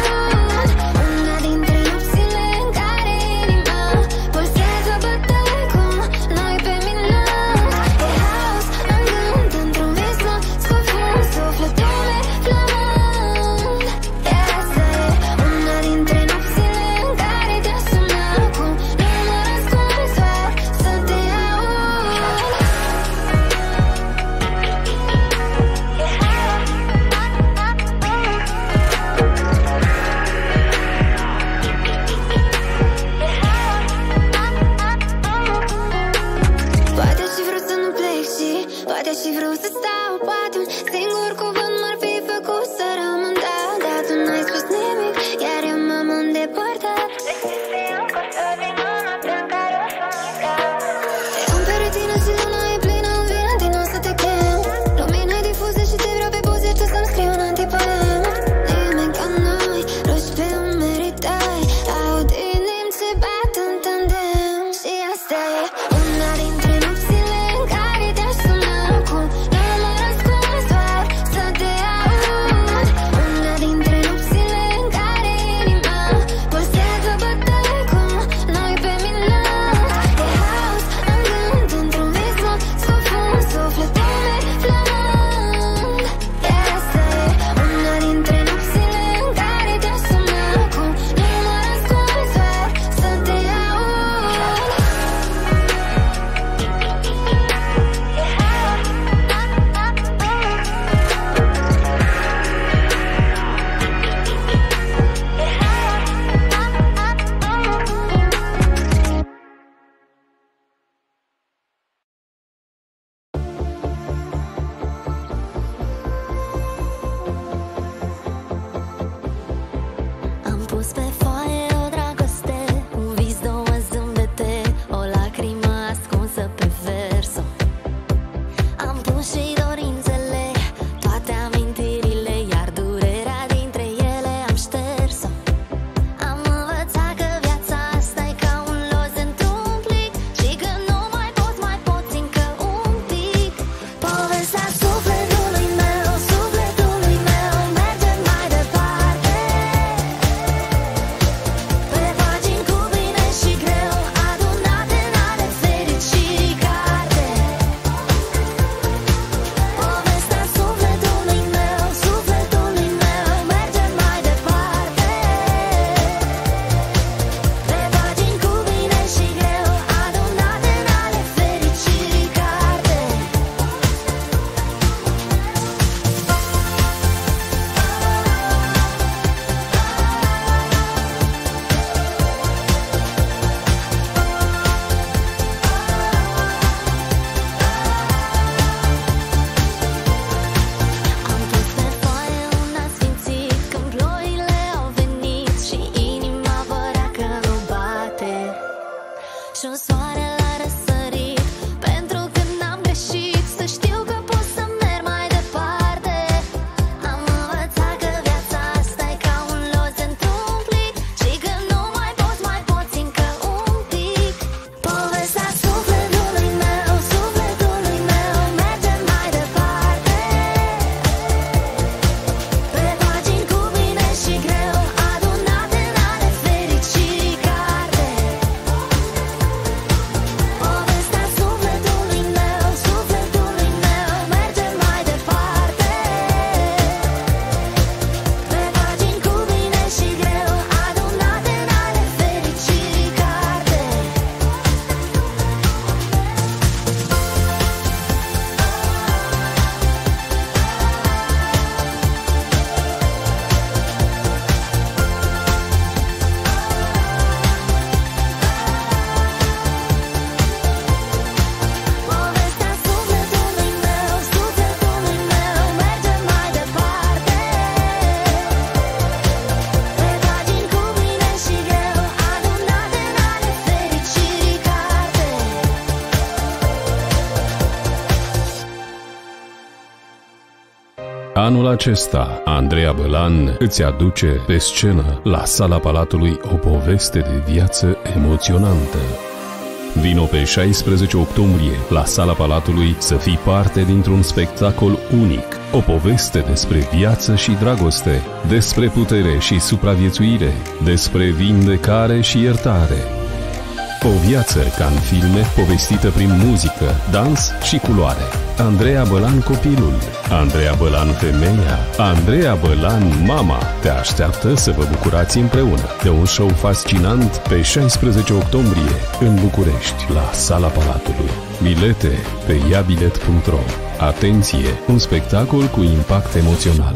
Anul acesta, Andreea Bălan îți aduce pe scenă la Sala Palatului o poveste de viață emoționantă. Vino pe șaisprezece octombrie la Sala Palatului să fii parte dintr-un spectacol unic. O poveste despre viață și dragoste, despre putere și supraviețuire, despre vindecare și iertare. O viață ca în filme, povestită prin muzică, dans și culoare. Andreea Bălan copilul, Andreea Bălan femeia, Andreea Bălan mama te așteaptă să vă bucurați împreună de un show fascinant pe șaisprezece octombrie în București, la Sala Palatului. Bilete pe iabilet punct ro. Atenție! Un spectacol cu impact emoțional.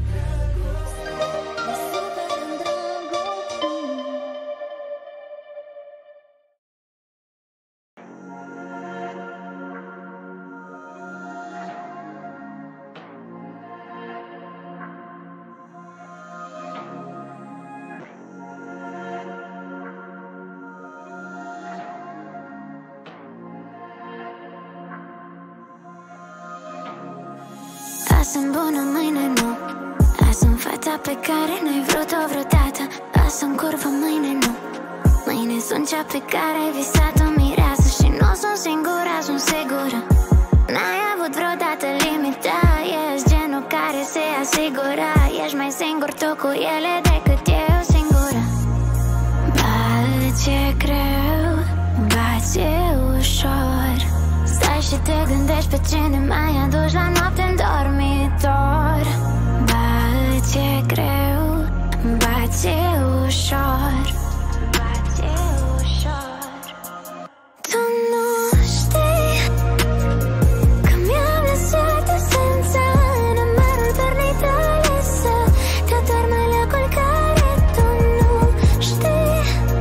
Azi sunt bună, mâine nu. Azi sunt fata pe care n-ai vrut-o vreodată. Azi sunt curvă, mâine nu. Mâine sunt cea pe care ai visat-o mireasă. Și nu sunt singură, sunt sigură. N-ai avut vreodată limita. Ești genul care se asigură. Ești mai singur tu cu ele decât eu singură. Ba-ți-e greu, ba-ți-e ușor. Stai și te gândești pe cine mai aduci la noapte în dormitor. Ba-ți-e greu, ba-ți-e ușor, ba-ți-e ușor. Tu nu știi că mi-am lăsat esența în amarul pornit alesă. Te adorm la culcare, tu nu știi.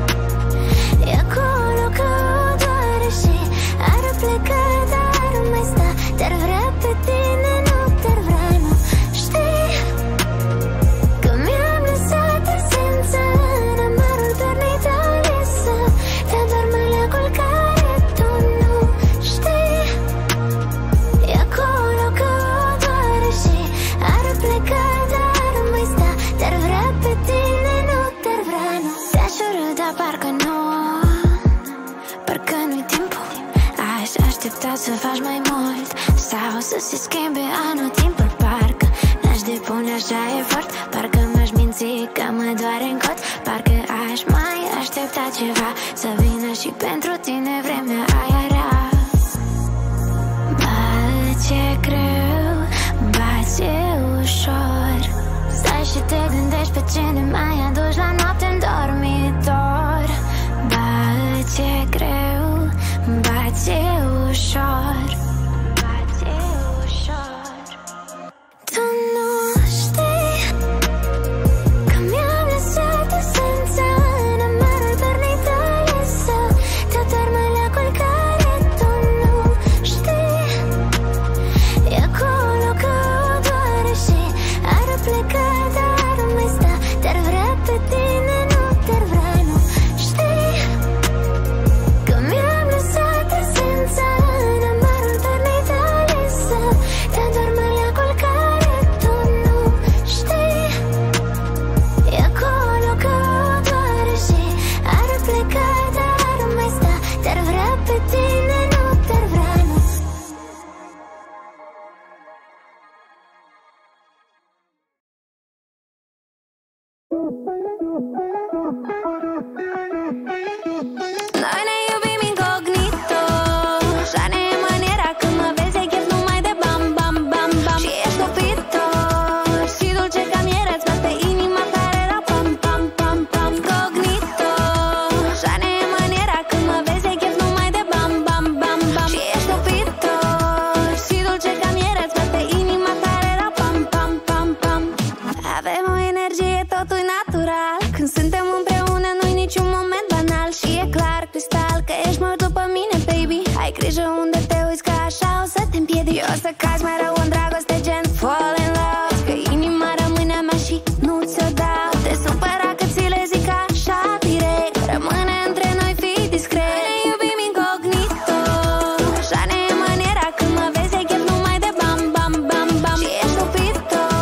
E acolo că o doare și ar pleca, dar nu mai sta. Te-ar vrea pe tine, nu te-ar vrea, nu știi că mi-am lăsat esența în amarul pornit alesă. Te adorm la culcare, tu nu știi. E acolo că o doare și ar pleca, dar nu mai sta. Te-ar vrea pe tine, nu te-ar vrea, nu. Te-aș urâ, dar parcă nu, parcă nu-i timpul. Aș aștepta să faci mai mult sau să se schimbe anotimpul. Parcă n-aș depune așa efort. Parcă m-aș minți că mă doare în cot. Parcă aș mai aștepta ceva să vină și pentru tine vremea aia rea. Ba-ți-e greu, ba-ți-e ușor. Stai și te gândești pe cine mai aduci la noapte în dormitor. Ba-ți-e greu, ba-ți-e ușor, ba-ți-e ușor. Tu nu știi că mi-am lăsat esența în amarul pornit alesă. Te adorm la culcare, tu nu știi. E acolo că o doare și ar pleca, dar nu mai sta. Te-ar vrea pe tine, nu te-ar vrea, nu știi că mi-am lăsat esența în amarul pornit alesă. Te adorm la culcare, tu nu știi. E acolo că o doare și ar pleca, dar nu mai sta. Te-ar vrea pe tine, nu te-ar vrea, nu. Noi ne iubim incognito. Așa ne e maniera când mă vezi, ai chef numai de bam, bam, bam, bam. Și ești topito și dulce ca mierea, îți bate inima tare la pam, pam, pam, pam. Incognito. Așa ne e maniera când mă vezi, ai chef numai de bam, bam, bam, bam. Și ești topito și dulce ca mierea, îți bate inima tare la pam, pam, pam, pam. Avem o energie, totul natural. Când suntem împreună nu-i niciun moment banal. Și e clar, cristal, că ești mort după mine, baby. Ai grijă unde te uiți, că așa o să te împiedici. Eu o să cazi mai rău în dragoste, gen fall in love. Că inima rămâne a mea și nu ți-o dau. Te supăra că ți le zic așa direct. Rămâne între noi, fii discret. Ne iubim incognito. Așa ne e maniera când mă vezi, ai chef numai de bam, bam, bam, bam. Și ești topito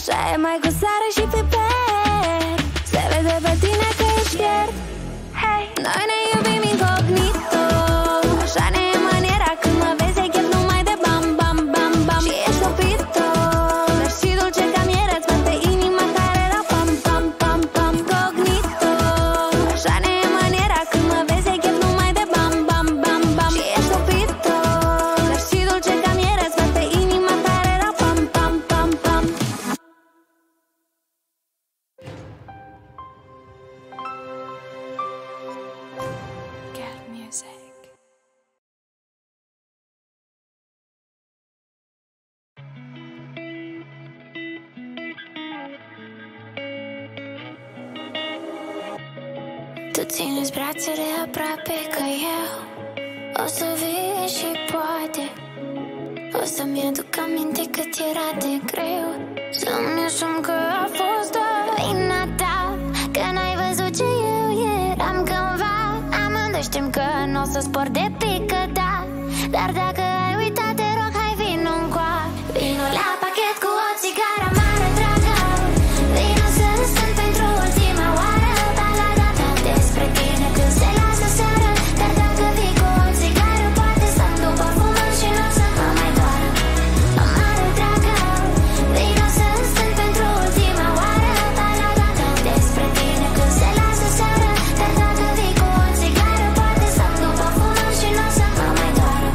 Așa e mai cu sare și piper. Se vede pe tine că ești fier. Hey. Noi ne iubim incognito. Așa ne e maniera. Când mă vezi ai chef numai de bam, bam, bam, bam. Și ești topito. Dar și dulce ca miere. Îți bate inima care era pam, pam, pam, pam. Cognito. Așa ne e maniera. Când mă vezi ai chef numai de bam, bam, bam, bam. Și ești topito. Dar și dulce ca miere. Îți bate inima care era pam, pam, pam, pam. Get music. Tu țineți brațele aproape că eu o să vin și poate o să-mi aduc aminte cât era de greu să-mi asum că a fost doar vina ta, că n-ai văzut ce eu eram cândva. Amândoi știm că n-o să spor de pică, da. Dar dacă ai uitat, te rog, hai vino încoa. Vino la pachet cu o țigară amară, dragă. Vino să răspund pentru ultima oară balada mea despre tine când se lasă seara. Dar dacă vii cu o țigară, poate stăm după fumăm și n-o să mă mai doară. Amară, dragă. Vino să răspund pentru ultima oară balada mea despre tine când se lasă seara. Dar dacă vii cu o țigară, poate stăm după fumăm și n-o să mă mai doară.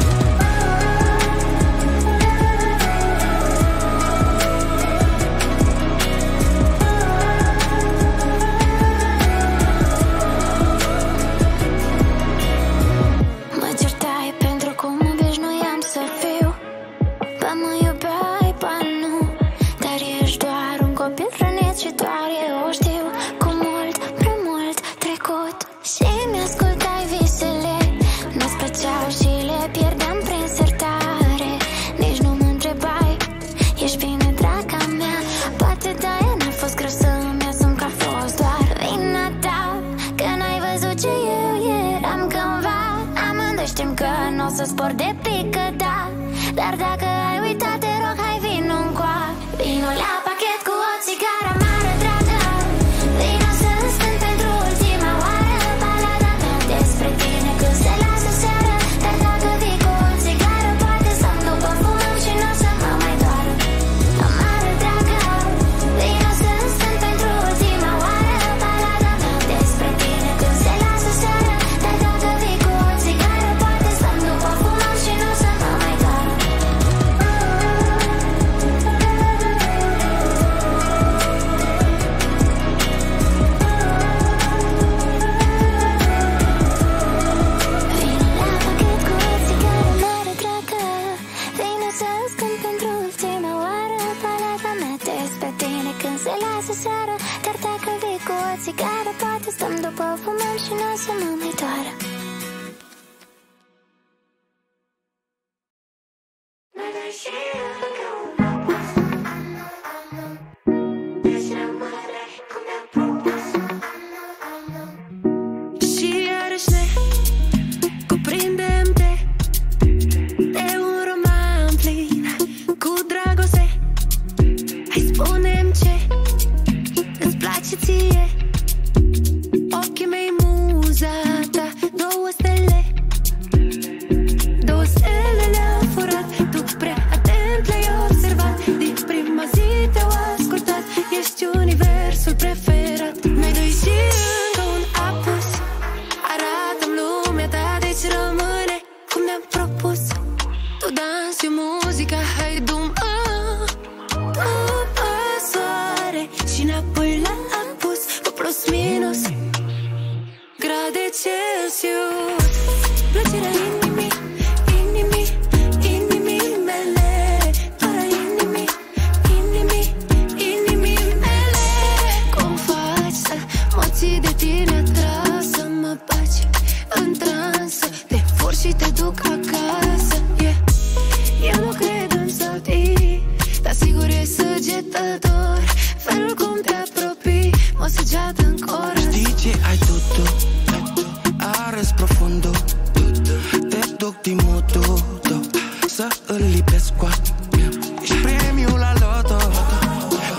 Mă certai pentru cum obișnuiam să fiu. Ba mă iubeai, ba nu. Dar ești doar un copil hrănit și doar eu o știu. Cu mult, prea mult trecut. Și mi-ascultai visele. Nu-ți plăceau și le pierdeam prin sertare. Nici nu mă întrebai, ești bine, draga mea. Poate de-aia n-a fost greu să îmi asum că a fost doar vina ta, că n-ai văzut ce eu eram cândva. Amândoi știm că n-o să spor de pică, da. Dar dacă ai uitat, te rog, hai vino încoa. Vino la pachet cu o țigară amară, dragă. Vino să răspund pentru ultima oară balada mea despre tine când se lasă seara. Dar dacă vii cu o țigară, poate stăm după fumăm și n-o să mă mai doară. Amară, dragă. Vino să răspund pentru ultima oară balada mea despre tine când se lasă seara. Dar dacă vii cu o țigară, poate stăm după fumăm și n-o să mă mai doară. Vino la pachet cu o țigară mare, dragă. Vino să ascund pentru ultima oară balada mea despre tine când se lasă seara. Dar dacă vii cu o țigară, poate stăm după fumăm și n-o să mă mai doară. Și iarăși ne cuprindem de de un roman plin cu dragoste. Hai spune-mi ce îți place ție. Ochii mei, muza ta, două stele. Două stele le-au furat. Tu prea atent le-ai observat. Din prima zi te-au ascultat. Ești universul preferat. Mai doi și încă un apus. Arată-mi lumea ta, deci rămâne cum ne-am propus. Tu dansi, eu muzica, hai du-mă după soare și înapoi la apus. Cu plus minus grade Celsius. Plăcerea inimii, inimii, inimii mele. Doar a inimii, inimii, inimii mele. Cum faci să mă ții de tine atras, să mă baci în transă. Te fur și te duc acasă, yeah. Eu nu cred în sătii, dar sigur e săgetător felul cum te apropii, o săgeată în corazon. Știi ce ai tu, tu, arăs profundo. Te duc din moto, să îl lipesc cu. Ești premiul la loto.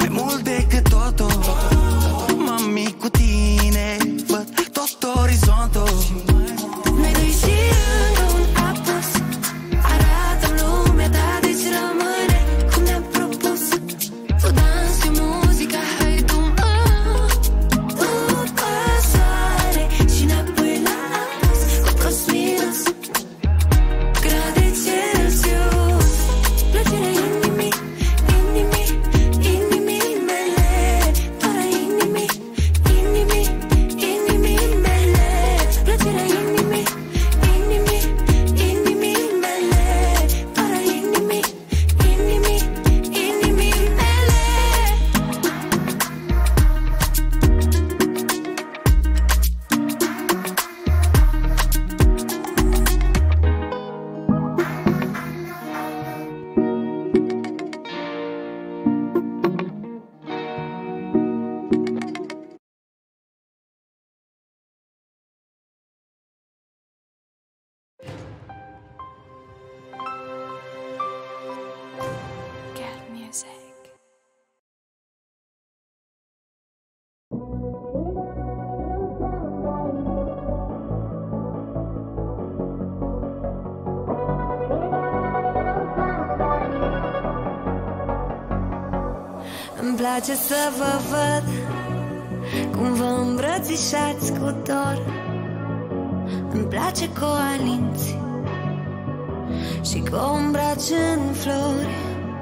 place să vă văd cum vă îmbrățișați cu dor. Îmi place că o alinți și că o îmbraci în flori.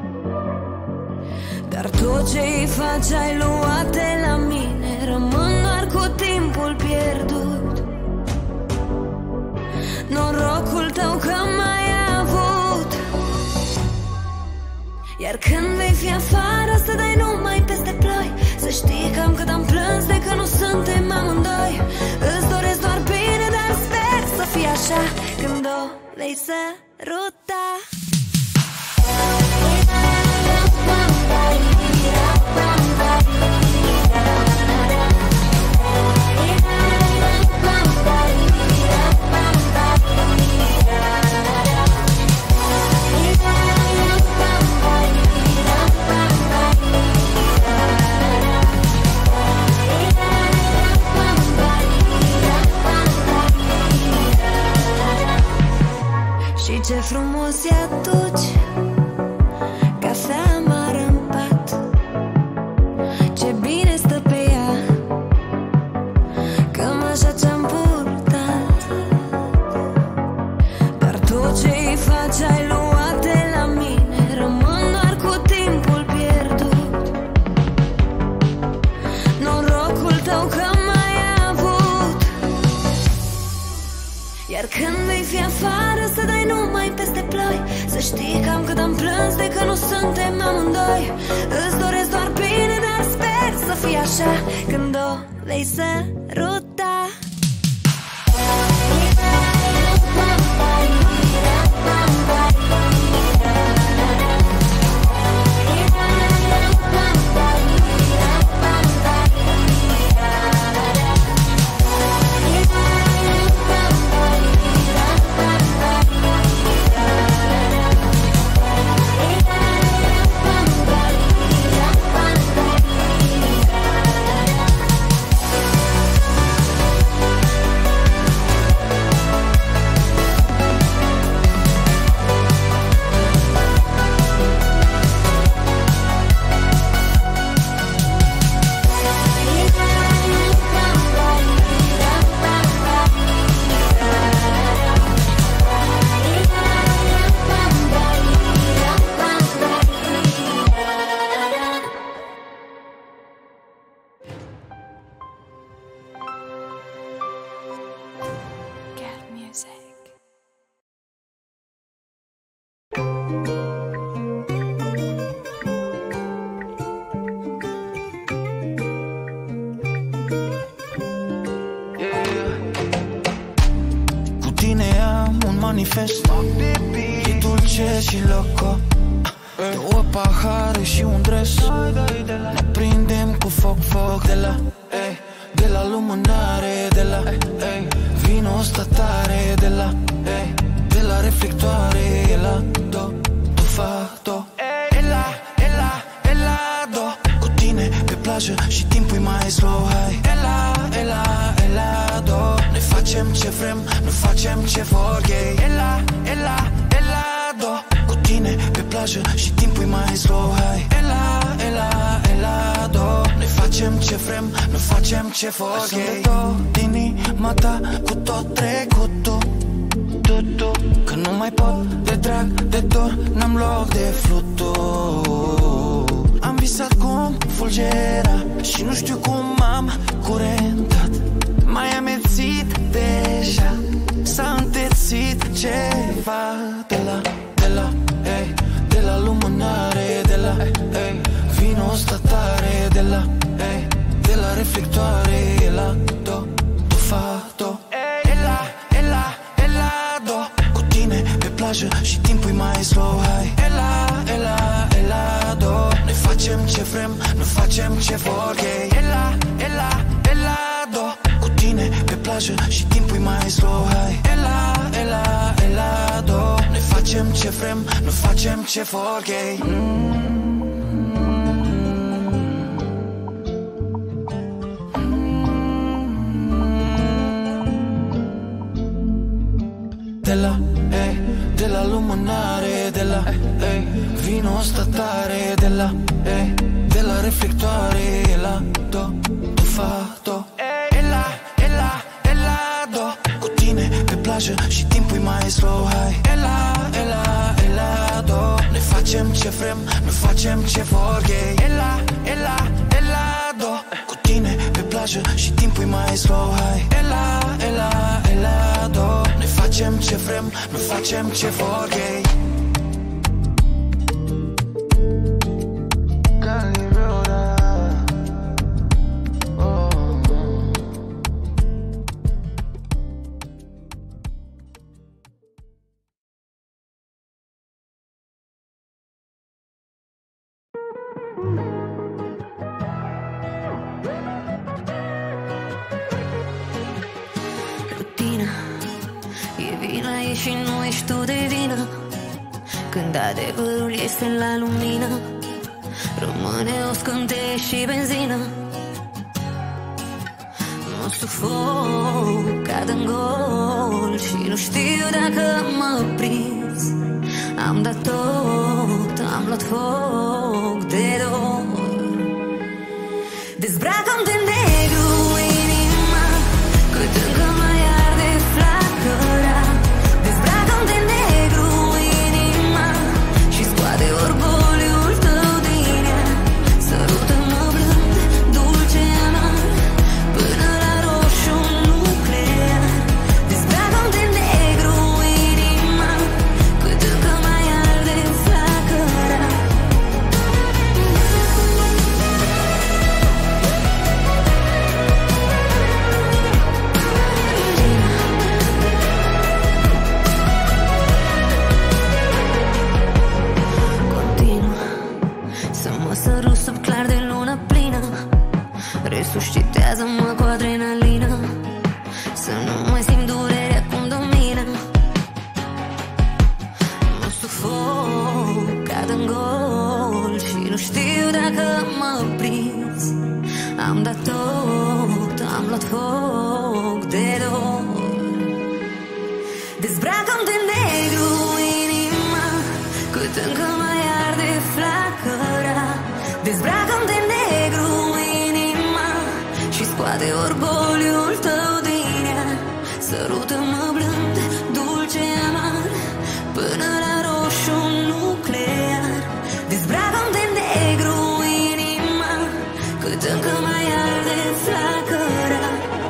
Dar tot ce-i faci ai luat de la mine, rămân doar cu timpul pierdut. Norocul tău că m-ai avut. Iar când vei fi afară să dai numai peste ploi, să știi cam cât am plâns de că nu suntem amândoi. Îți doresc doar bine, dar sper să fie așa când o vei săruta. Și ce frumos e atunci cafea amară în pat, ce bine stă pe ea cămașa ce-am purtat. Dar tot ce-i faci ai luat de la mine, rămân doar cu timpul pierdut. Norocul tău că m-ai avut. Iar când vei fi afară să dai numai peste ploi, să știi cam cât am plâns de că nu suntem amândoi. Îți doresc doar bine, dar sper să fie așa când o vei săruta. Manifest, e dulce și loco, două pahare și un dres. Ne prindem cu foc, foc de la, ey, de la lumânare, de la, ey, vino statare, de la, ey, de la reflectoare, e la do, do fa do, e la, e la, e la do. Cu tine pe plajă și timpul e mai slow, hai. E la, e la, e la do. Ne facem ce vrem, nu facem ce vor ei. E la, e la, e la do. Cu tine pe plajă și timpul e mai slow, hai. E la, e la, e la do. Ne facem ce vrem, nu facem ce vor ei. Sunt de tot inima ta, cu tot trecutul, tu, tu. Că nu mai pot de drag, de dor, n-am loc de flutur. Am visat cum fulgera și nu știu cum m-am curentat. Mai amețit deja, s-a întețit ceva. De la, de la, ey, de la lumânare, de la, ey, vino statare, de la, ey, de la reflectoare, e la do, do fa do. E la, e la, e la do. Cu tine pe plajă și timpul e mai slow, hai. E la, e la, e la do. Ne facem ce vrem, nu facem ce vor ei. E la, e la, e la do. Cu tine pe plajă și timpul e mai slow, hai. E la, e la, e la do. Ne facem ce vrem, nu facem ce vor ei. De la, ey, de la lumânare, de la, ey, vino statare, de la, ey, de la reflectoare, e la do, do, fa, do. E la, e la, e la, do. Cu tine pe plajă și timpul e mai slow, hai. E la, e la, e la, do. Ne facem ce vrem, ne facem ce vor ei. E la, e la, e la, do. Cu tine pe plajă și timpul e mai slow, hai. E la, e la, e la, do. Ne facem ce vrem, ne facem ce vor ei. Și nu ești tu de vină când adevărul este la lumină. Rămâne o scânteie și benzină. Mă sufoc, cad în gol și nu știu dacă mă prins. Am dat tot, am luat foc de dor. Dezbracă-mi de negru inima, cât încă mai arde flacăra. De negru inima și scoate orgoliul tău din ea. Sărută-mă blând, dulce amar, până la roșu nuclear. Dezbracă-mi de negru inima, cât încă mai arde flacăra. Sărut sub clar de lună plină, resuscitează-mă cu adrenalină, să nu mai simt durerea cum domină. Mă sufoc, cad în gol și nu știu dacă mă prins. Am dat tot, am luat foc de dor. Dezbracă-mi de negru inima, cât încă mai arde flacăra. Dezbracă-mi de negru inima și scoate orgoliul tău din ea. Sărută-mă blând, dulce amar, până la roșu nuclear. Dezbracă-mi de negru inima, cât încă mai arde flacăra.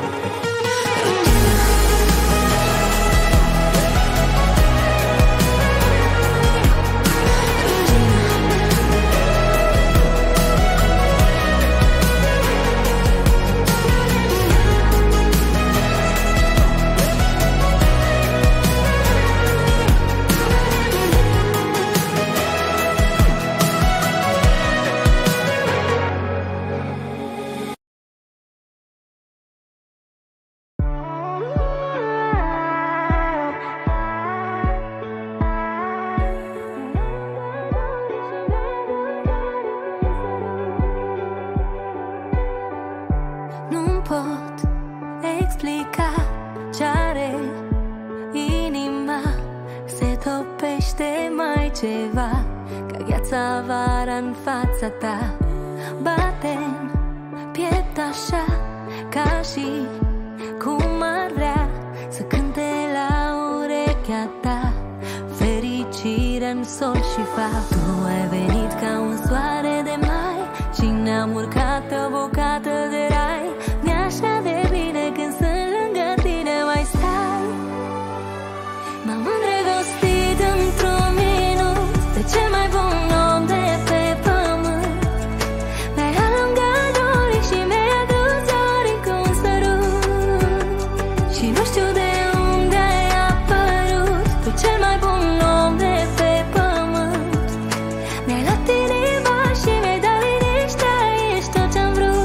Ceva ca gheața vara în fața ta. Bate-n piept așa, ca și cum ar vrea să cânte la urechea ta fericirea-n sol și fapt. Tu ai venit ca un soare de mai și ne-am urcat pe o bucată de rai. Mi așa de bine când sunt lângă tine, mai stai. M-am îndrăgostit într-un minut de cel mai bun om de pe pământ. Mi-ai alungat dorii și mi-ai adus zorii cu un sărut. Și nu știu de unde ai apărut, tu cel mai bun om de pe pământ. Mi-ai luat inima și mi-ai dat liniștea, ești tot ce-am vrut.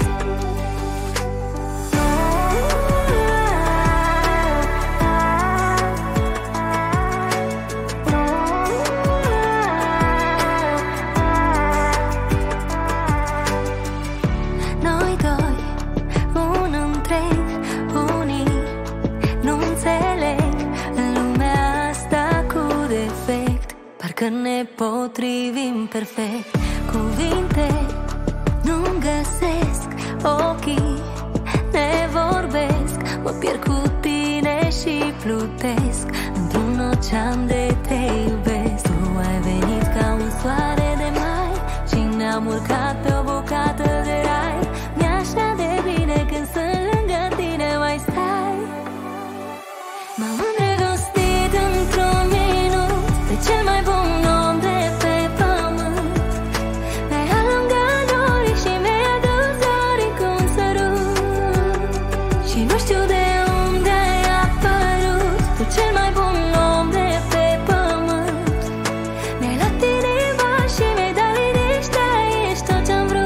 Noi doi, un întreg, unii nu înțeleg în lumea asta cu defect. Parcă ne potrivim perfect. cuvinte nu-mi găsesc, ochii ne vorbesc. Mă pierd cu tine și plutesc într-un ocean de te iubesc. Tu ai venit ca un soare de mai și ne-am urcat pe o bucată de rai. Mi-e așa de bine când sunt lângă tine, mai stai. M-am îndrăgostit într-un minut de cel mai bun om de pe pământ. Mi-ai alungat dorii și mi-ai adus dorii cu un sărut. Și nu știu de unde ai apărut, tu cel mai bun om de pe pământ. Mi-ai luat inima și mi-ai dat liniște, ești tot ce-am vrut.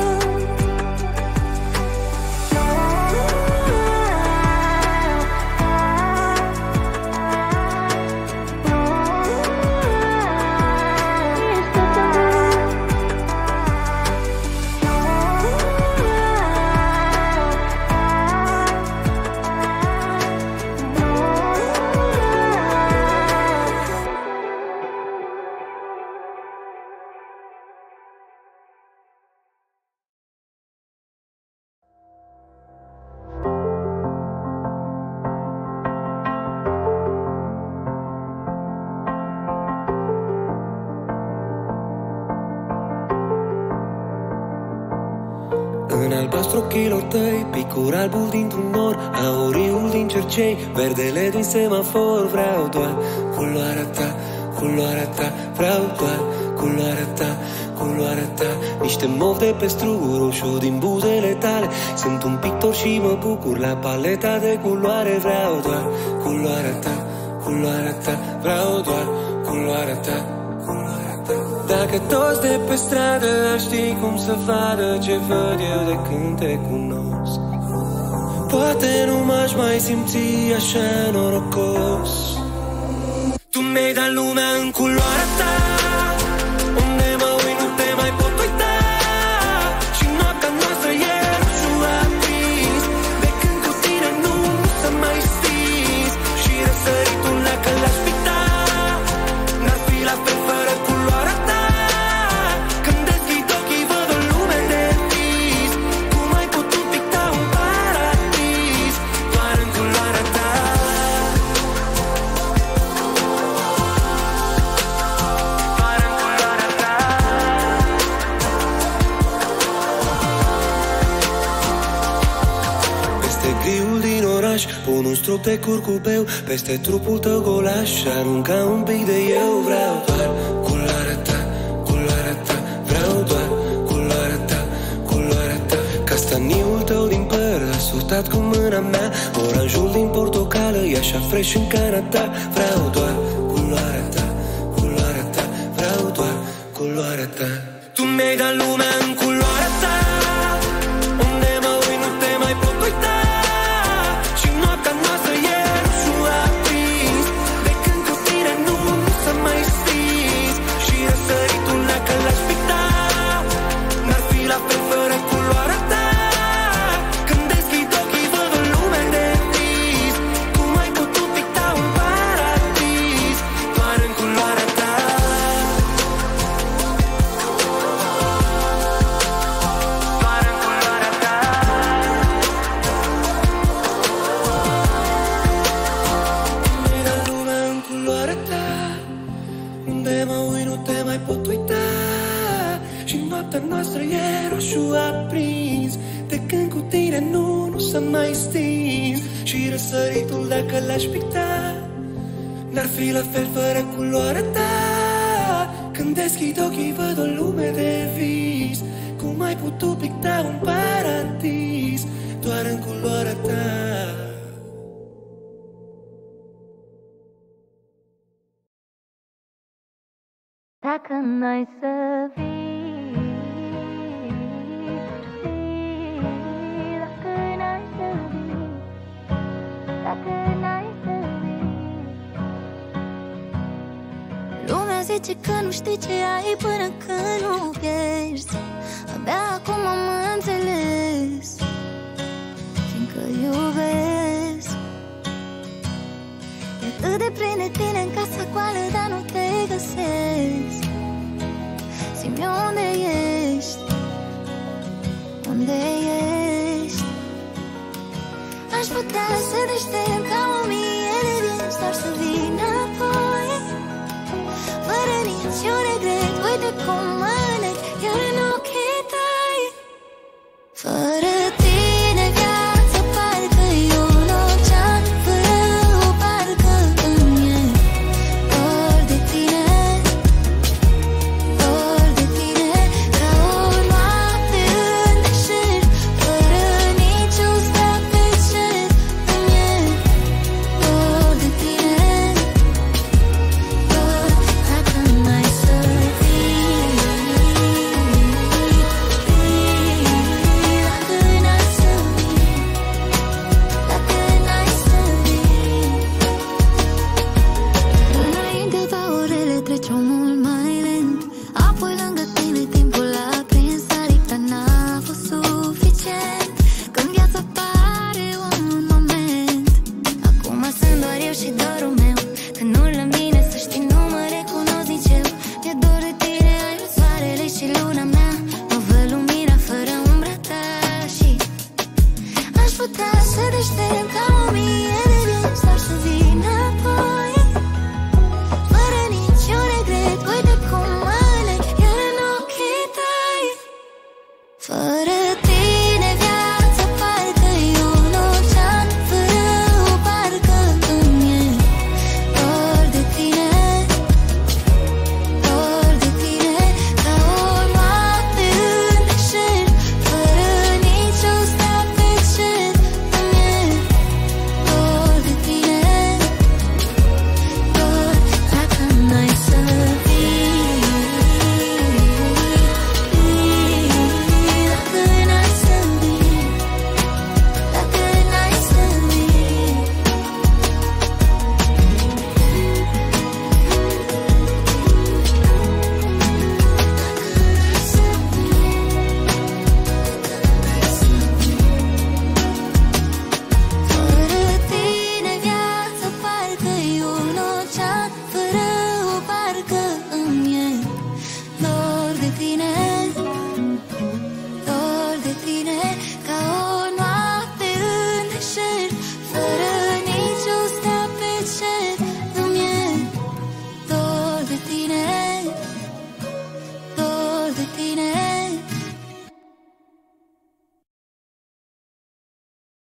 În albastru ochilor tăi, picur albul dintr-un nor, auriul din cercei, verdele din semafor. Vreau doar culoarea ta, culoarea ta, vreau doar culoarea ta, culoarea ta. Niște mov de pe struguri, roșu din buzele tale. Sunt un pictor și mă bucur la paleta de culoare. Vreau doar culoarea ta, culoarea ta, vreau doar culoarea ta, culoarea ta. Dacă toți de pe stradă ar ști cum să vadă ce văd eu de când te cunosc, poate nu m-aș mai simți așa norocos. Tu mi-ai dat lumea în culoarea ta, unde mă uit nu te mai pot uita. Și noaptea noastră e roșu aprins, de când cu tine nu s-a mai stins. Și răsăritul dacă l-aș picta, n-ar fi la fel fără culoarea ta. Când deschid ochii văd o lume de vis, cum ai putut picta un paradis doar în culoarea ta. Doar în culoarea ta. Peste griul din oraș pun un strop de curcubeu, peste trupul tău golaș arunca un pic de eu. Vreau doar culoarea ta, culoarea ta, vreau doar culoarea ta, culoarea ta. Castaniul tău din păr asutat cu mâna mea, oranjul din portocală e așa fresh în cana ta. Vreau doar culoarea ta, culoarea ta, vreau doar culoarea ta. Tu mi-ai dat lumea în culoarea ta, unde mă uit nu te mai pot uita. Și noaptea noastră e roșu aprins, de când cu tine nu s-a mai stins. Și răsăritul dacă l-aș picta, n-ar fi la fel fără culoarea ta. Când deschid ochii văd o lume de vis, cum ai putut picta un paradis doar în culoarea ta. Doar în culoarea ta. Mi-ai dat lumea în culoarea ta, unde mă uit nu te mai pot uita. Și noaptea noastră e roșu aprins, de când cu tine nu, nu s-a mai stins. Și răsăritul dacă l-aș picta, n-ar fi la fel fără culoarea ta. Când deschid ochii văd o lume de vis, cum ai putut picta un paradis doar în culoarea ta. Dacă n-ai să vii, dacă n-ai să vii, dacă n-ai să vii. Lumea zice că nu știi ce ai până când nu pierzi. Abia acum am înțeles, fiindcă iubesc. E atât de plin de tine în casa goală, dar nu te găsesc. Zi-mi unde ești, N-aș putea să deștept ca o mie de vieți doar să vin apoi, fără niciun regret. Uite cum mă